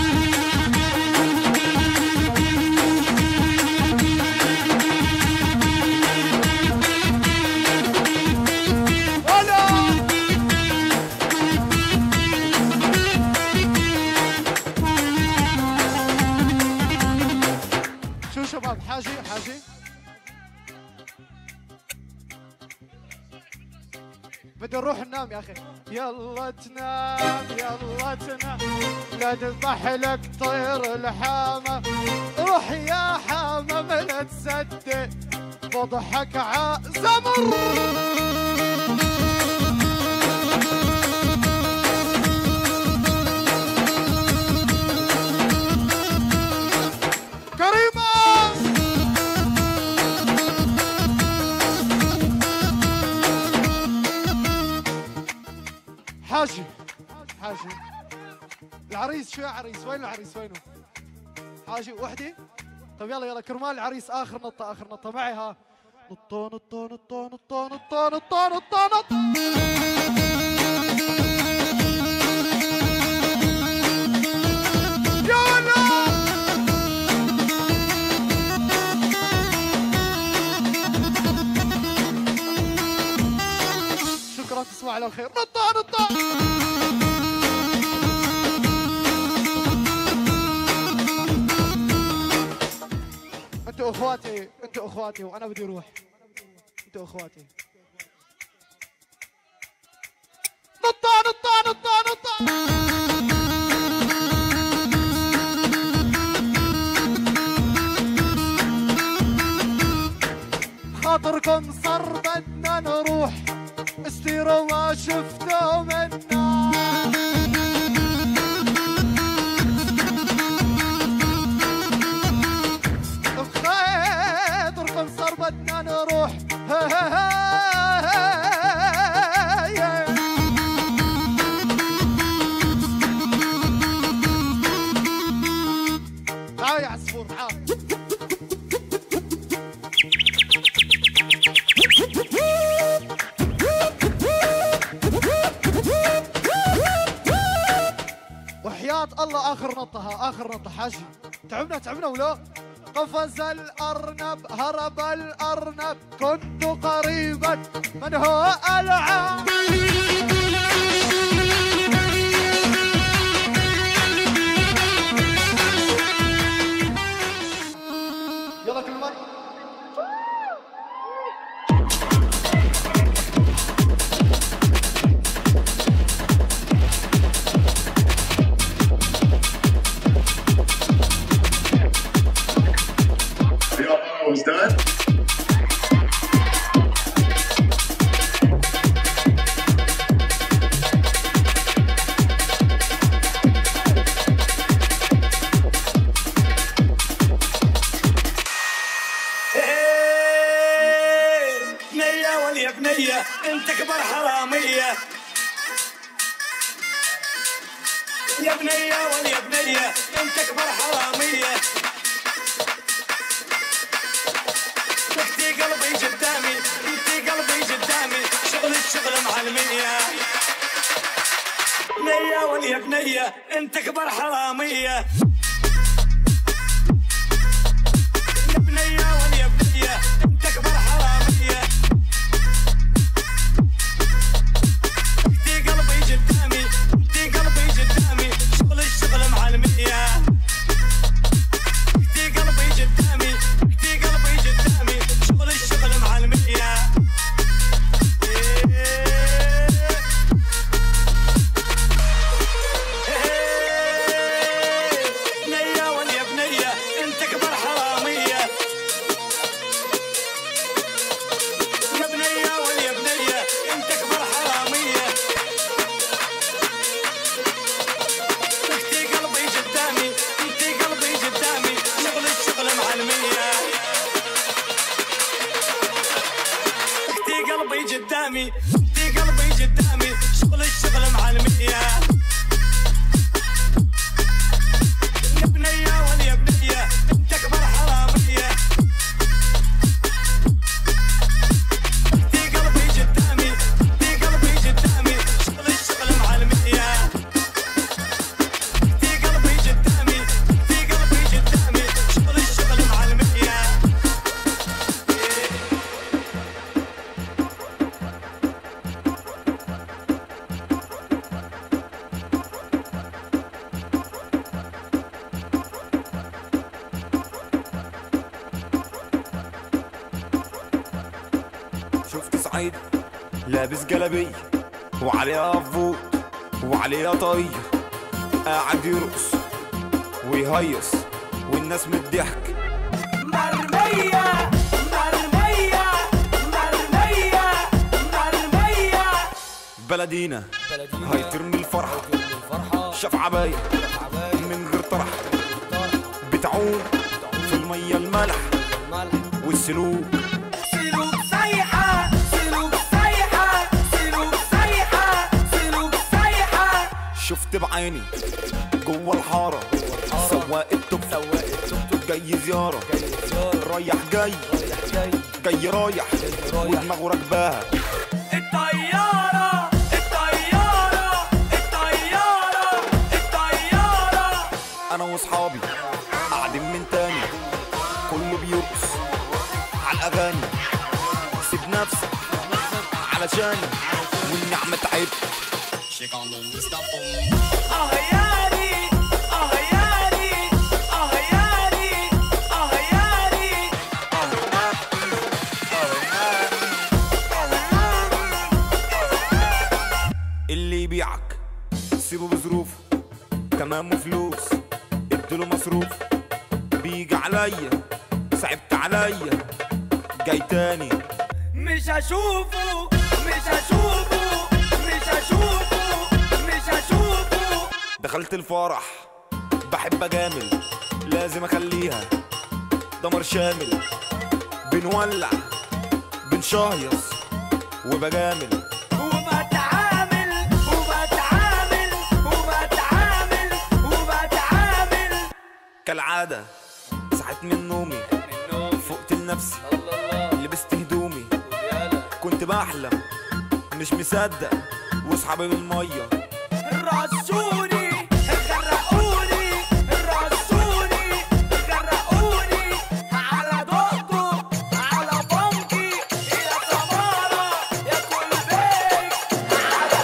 D: شو شباب حاجي حاجي بدي نروح ننام يا اخي يلا تنام يلا تنام لا تذبح لك طير الحامة روح يا حامة لا تصدق بضحك ع زمر كريمة حاجي حاجي العريس شو يا عريس وين العريس وينه حاجي وحدي طيب يلا يلا كرمال العريس اخر نطه اخر نطه معي ها نطه نطه نطه نطه نطه نطه نطه نطه شكرا تصبح على الخير نطه نطه انتوا اخواتي انتوا اخواتي وانا بدي اروح انتوا اخواتي نطه نطه نطه نطه خاطركم صار بدنا نروح استيروا ما شفتوا منا بخاطركم صار بدنا نروح تعال يا عصفور تعال وحياة الله آخر نطة ها آخر نطة حاجي تعبنا تعبنا ولا قفز الأرنب هرب الأرنب كنت قريبا من هو ألعاب يلا كل مرة
A: Was done.
B: بنية انت اكبر حرامية يا بنية ويا بنية انت اكبر حرامية انتي قلبي قدامي انتي قلبي قدامي شغل الشغل معلمية انتي قلبي قدامي انتي قلبي قدامي شغل الشغل معلمية بنية ويا بنية انت اكبر حرامية يا بنية ويا بنية انت اكبر حرامية انتي قلبي قدامي انتي قلبي قدامي شغل الشغل معلمية انتي قلبي قدامي انتي قلبي قدامي شغل الشغل معلمية يا بنية ويا بنية انت اكبر حرامية انتي قلبي قدامي انتي قلبي قدامي شغل الشغل معلمية انتي قلبي قدامي انتي قلبي قدامي شغل الشغل معلمية
G: شفت سعيد لابس جلابية وعليها فوط وعليها طاقية قاعد يرقص ويهيص والناس من الضحك
B: مرمية مرمية مرمية مرمية
G: بلدينا هيترمي الفرحة شاف عباية من غير طرح بتعوم في المية الملح والسلوك
B: سلوك سايحة سلوك سايحة سلوك سايحة سلوك سايحة
G: شفت بعيني جوه الحارة سواق التوب جاي زيارة رايح جاي جاي رايح ودماغه راكباها
B: الطيارة الطيارة الطيارة الطيارة
G: انا واصحابي قاعدين من تاني كله بيرقص على الاغاني سيب نفسك علشاني والنعمة تعبت
B: اه ياري اه ياري اه ياري اه ياري
G: اللي يبيعك سيبه بظروفه تمام وفلوس اديله مصروف بيجي عليا صعبت عليا جاي تاني
B: مش هشوفه مش هشوفه مش هشوفه مش هشوفه
G: دخلت الفرح بحب اجامل لازم اخليها دمر شامل بنولع بنشهيص وبجامل
B: وبتعامل وبتعامل وبتعامل وبتعامل
G: كالعادة صحيت من نومي فقت لنفسي لبست هدومي كنت بحلم مش مصدق واصحابي بالمية
B: رشوني غرقوني رشوني غرقوني على دوتو على بونكي يا سمارة يا كل بيك على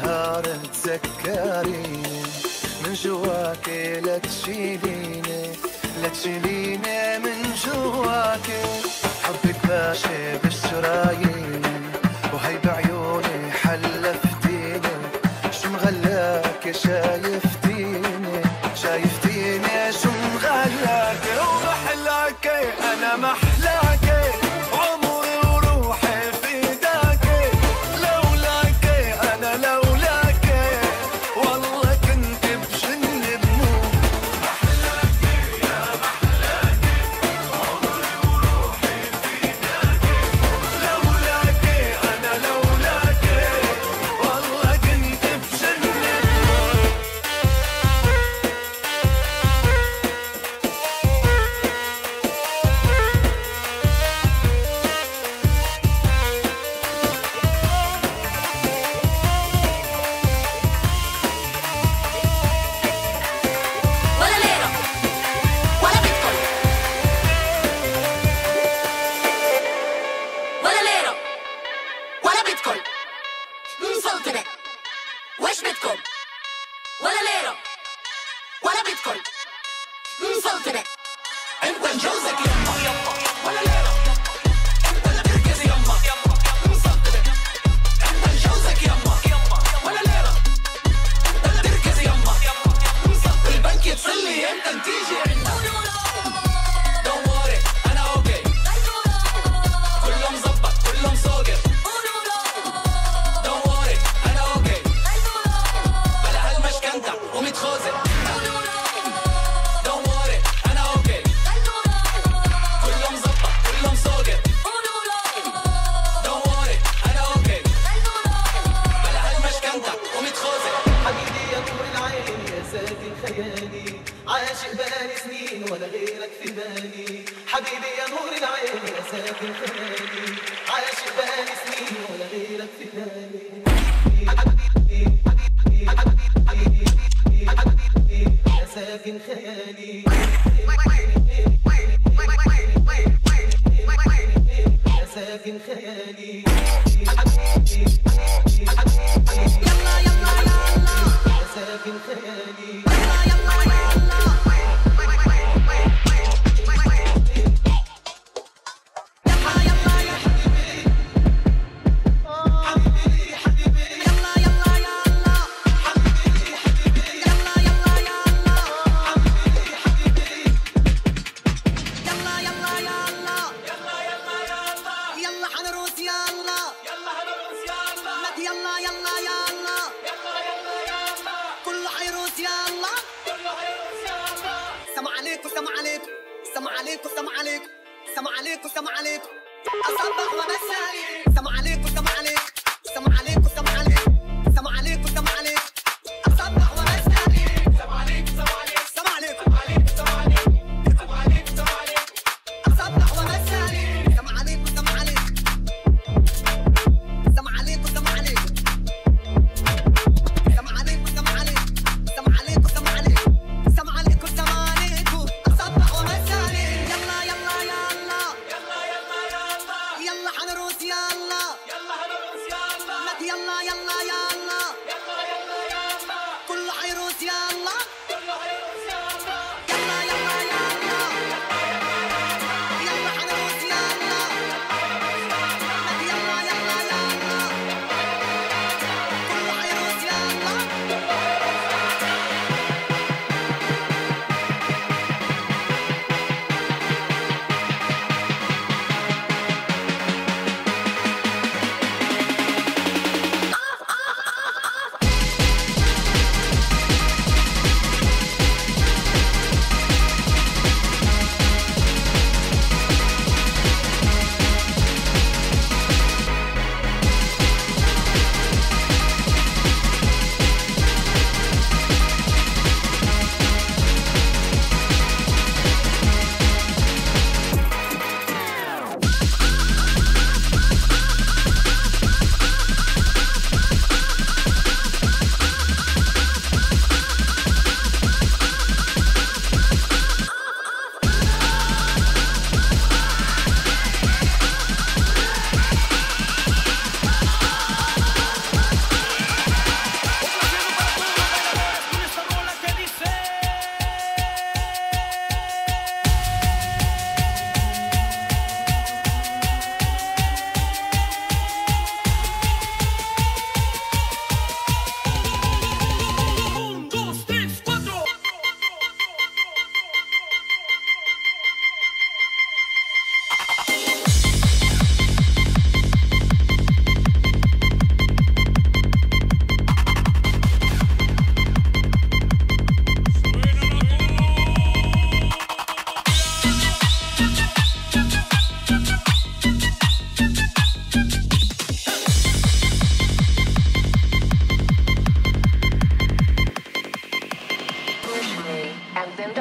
H: بالنهار تذكريني من جواكي لا تشيليني لا تشيليني من جواكي حبك ماشي بالشرايين وهي بعيوني حلفتيني شو مغلاكي شايفتيني شايفتيني شو مغلاكي ومحلاكي انا محلاكي عمري وروحي فداكي لولاكي انا لولاكي والله كنت بجن بموت محلاكي يا محلاكي عمري وروحي فداكي لولاكي انا لولاكي والله كنت بجن بموت
L: ولا ليرة ولا بيتكوين ولا ليرة ولا بيتكوين وصلت لك وش بدكم ولا ليرة ولا بيتكوين وصلت لك انت نجوزك يما يما ولا ليرة ولا تركزي يما يما وصلت لك انت نجوزك يما يما ولا ليرة ولا تركزي يما يما وصلت البنك يتصلي امتى تيجي عنا دوري انا اوكي كله مظبط كله مصوقر دوري انا اوكي بلا هالمشكنتة ومتخوزن دوري انا اوكي كله مظبط كله مصوقر دوري انا اوكي بلا هالمشكنتة ومتخوزن
V: حبيبي يا نور العين يا ساكن خيالي عاشق بقالي سنين ولا غيرك في بالي حبيبي يا نور العين يا ساكن خيالي عاشق بقالي سنين ولا غيرك في بالي يا ساكن خيالي يا ساكن خيالي يلا يلا يلا يا ساكن خيالي يلا يلا يلا يلا يا حبيبي حبيبي حبيبي يلا يلا يلا حبيبي حبيبي يلا يلا يلا حبيبي حبيبي يلا يلا يلا يلا يلا يلا يلا حنروس يلا يلا حنروس يلا لك يلا يلا يلا يلا يلا يلا كله حيروس يلا كله حيروس يلا سمع عليكم سمع عليكم سمع عليكم سمع عليكم سمع عليكم سمع عليكم أصبح ومسائي سمع عليكم سمع عليكم سمع عليكم سمع عليكم سمع عليكم سمع عليكم أصبح ومسائي سمع عليكم سمع عليكم سمع عليكم سمع عليكم سمع عليكم سمع عليكم أصبح ومسائي سمع عليكم سمع عليكم سمع عليكم سمع عليكم سمع عليكم سمع عليكم سمع عليكم سمع عليكم سمع عليكم سمع عليكم أصبح ومسائي يلا يلا يلا يلا يلا يلا يلا حنروس يلا يلا حنروس يلا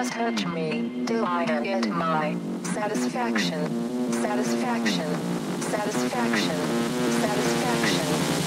I: just touch me till I get my satisfaction, satisfaction, satisfaction, satisfaction.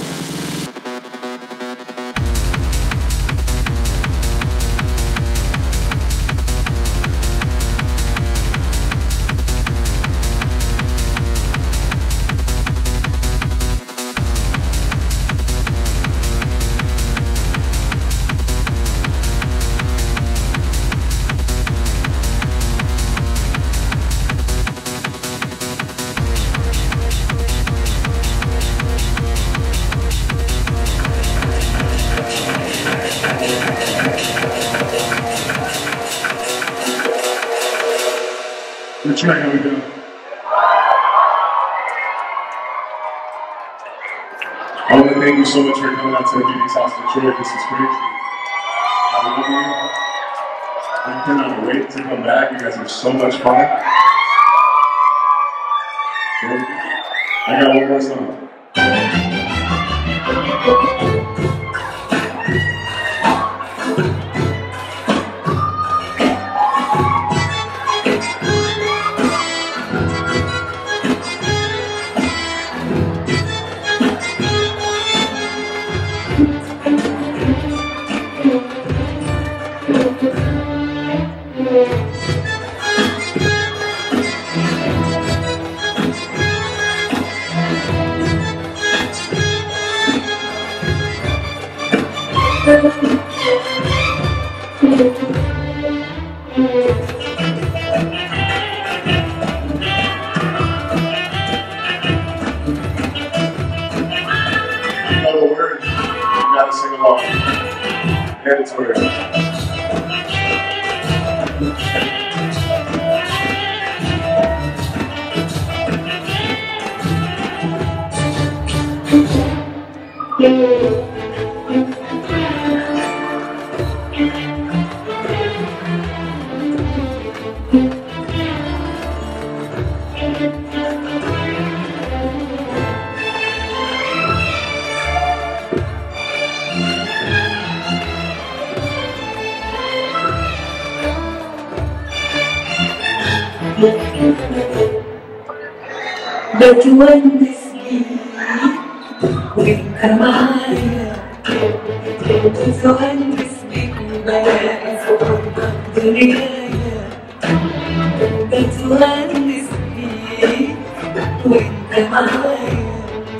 A: Which track are we doing? I want to thank you so much for coming out to Habibi's house in Detroit. This is crazy. I love you. I cannot wait to come back. You guys are so much fun. I got one more song.
K: بتونسني وانت معايا بتونس بيك وبلاقي في قربك دنيايا بتونس بيك وانت معايا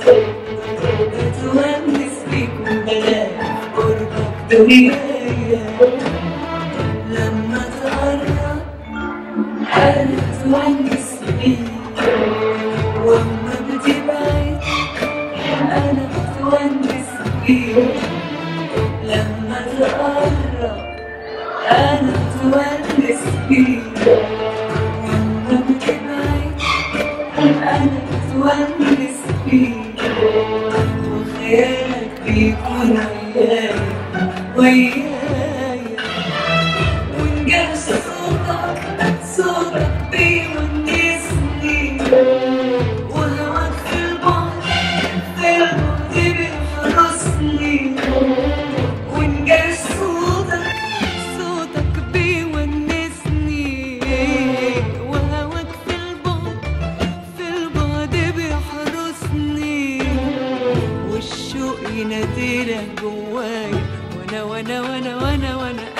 K: بتونس بيك وبلاقي في قربك دنيايا لما تقرب انا بتونس بيك وأما بتبعد أنا بتونس بيك لما تقرب أنا بتونس بيك وأما بتبعد أنا بتونس بيك وخيالك بيكون ويايا ويايا ونجاش صوتك صوتك بيونسني وهواك في البعد في البعد بيحرسني ونجاش صوتك صوتك بيونسني وهواك في البعد في البعد بيحرسني والشوق يناديلك جوايا وانا وانا وانا وانا وانا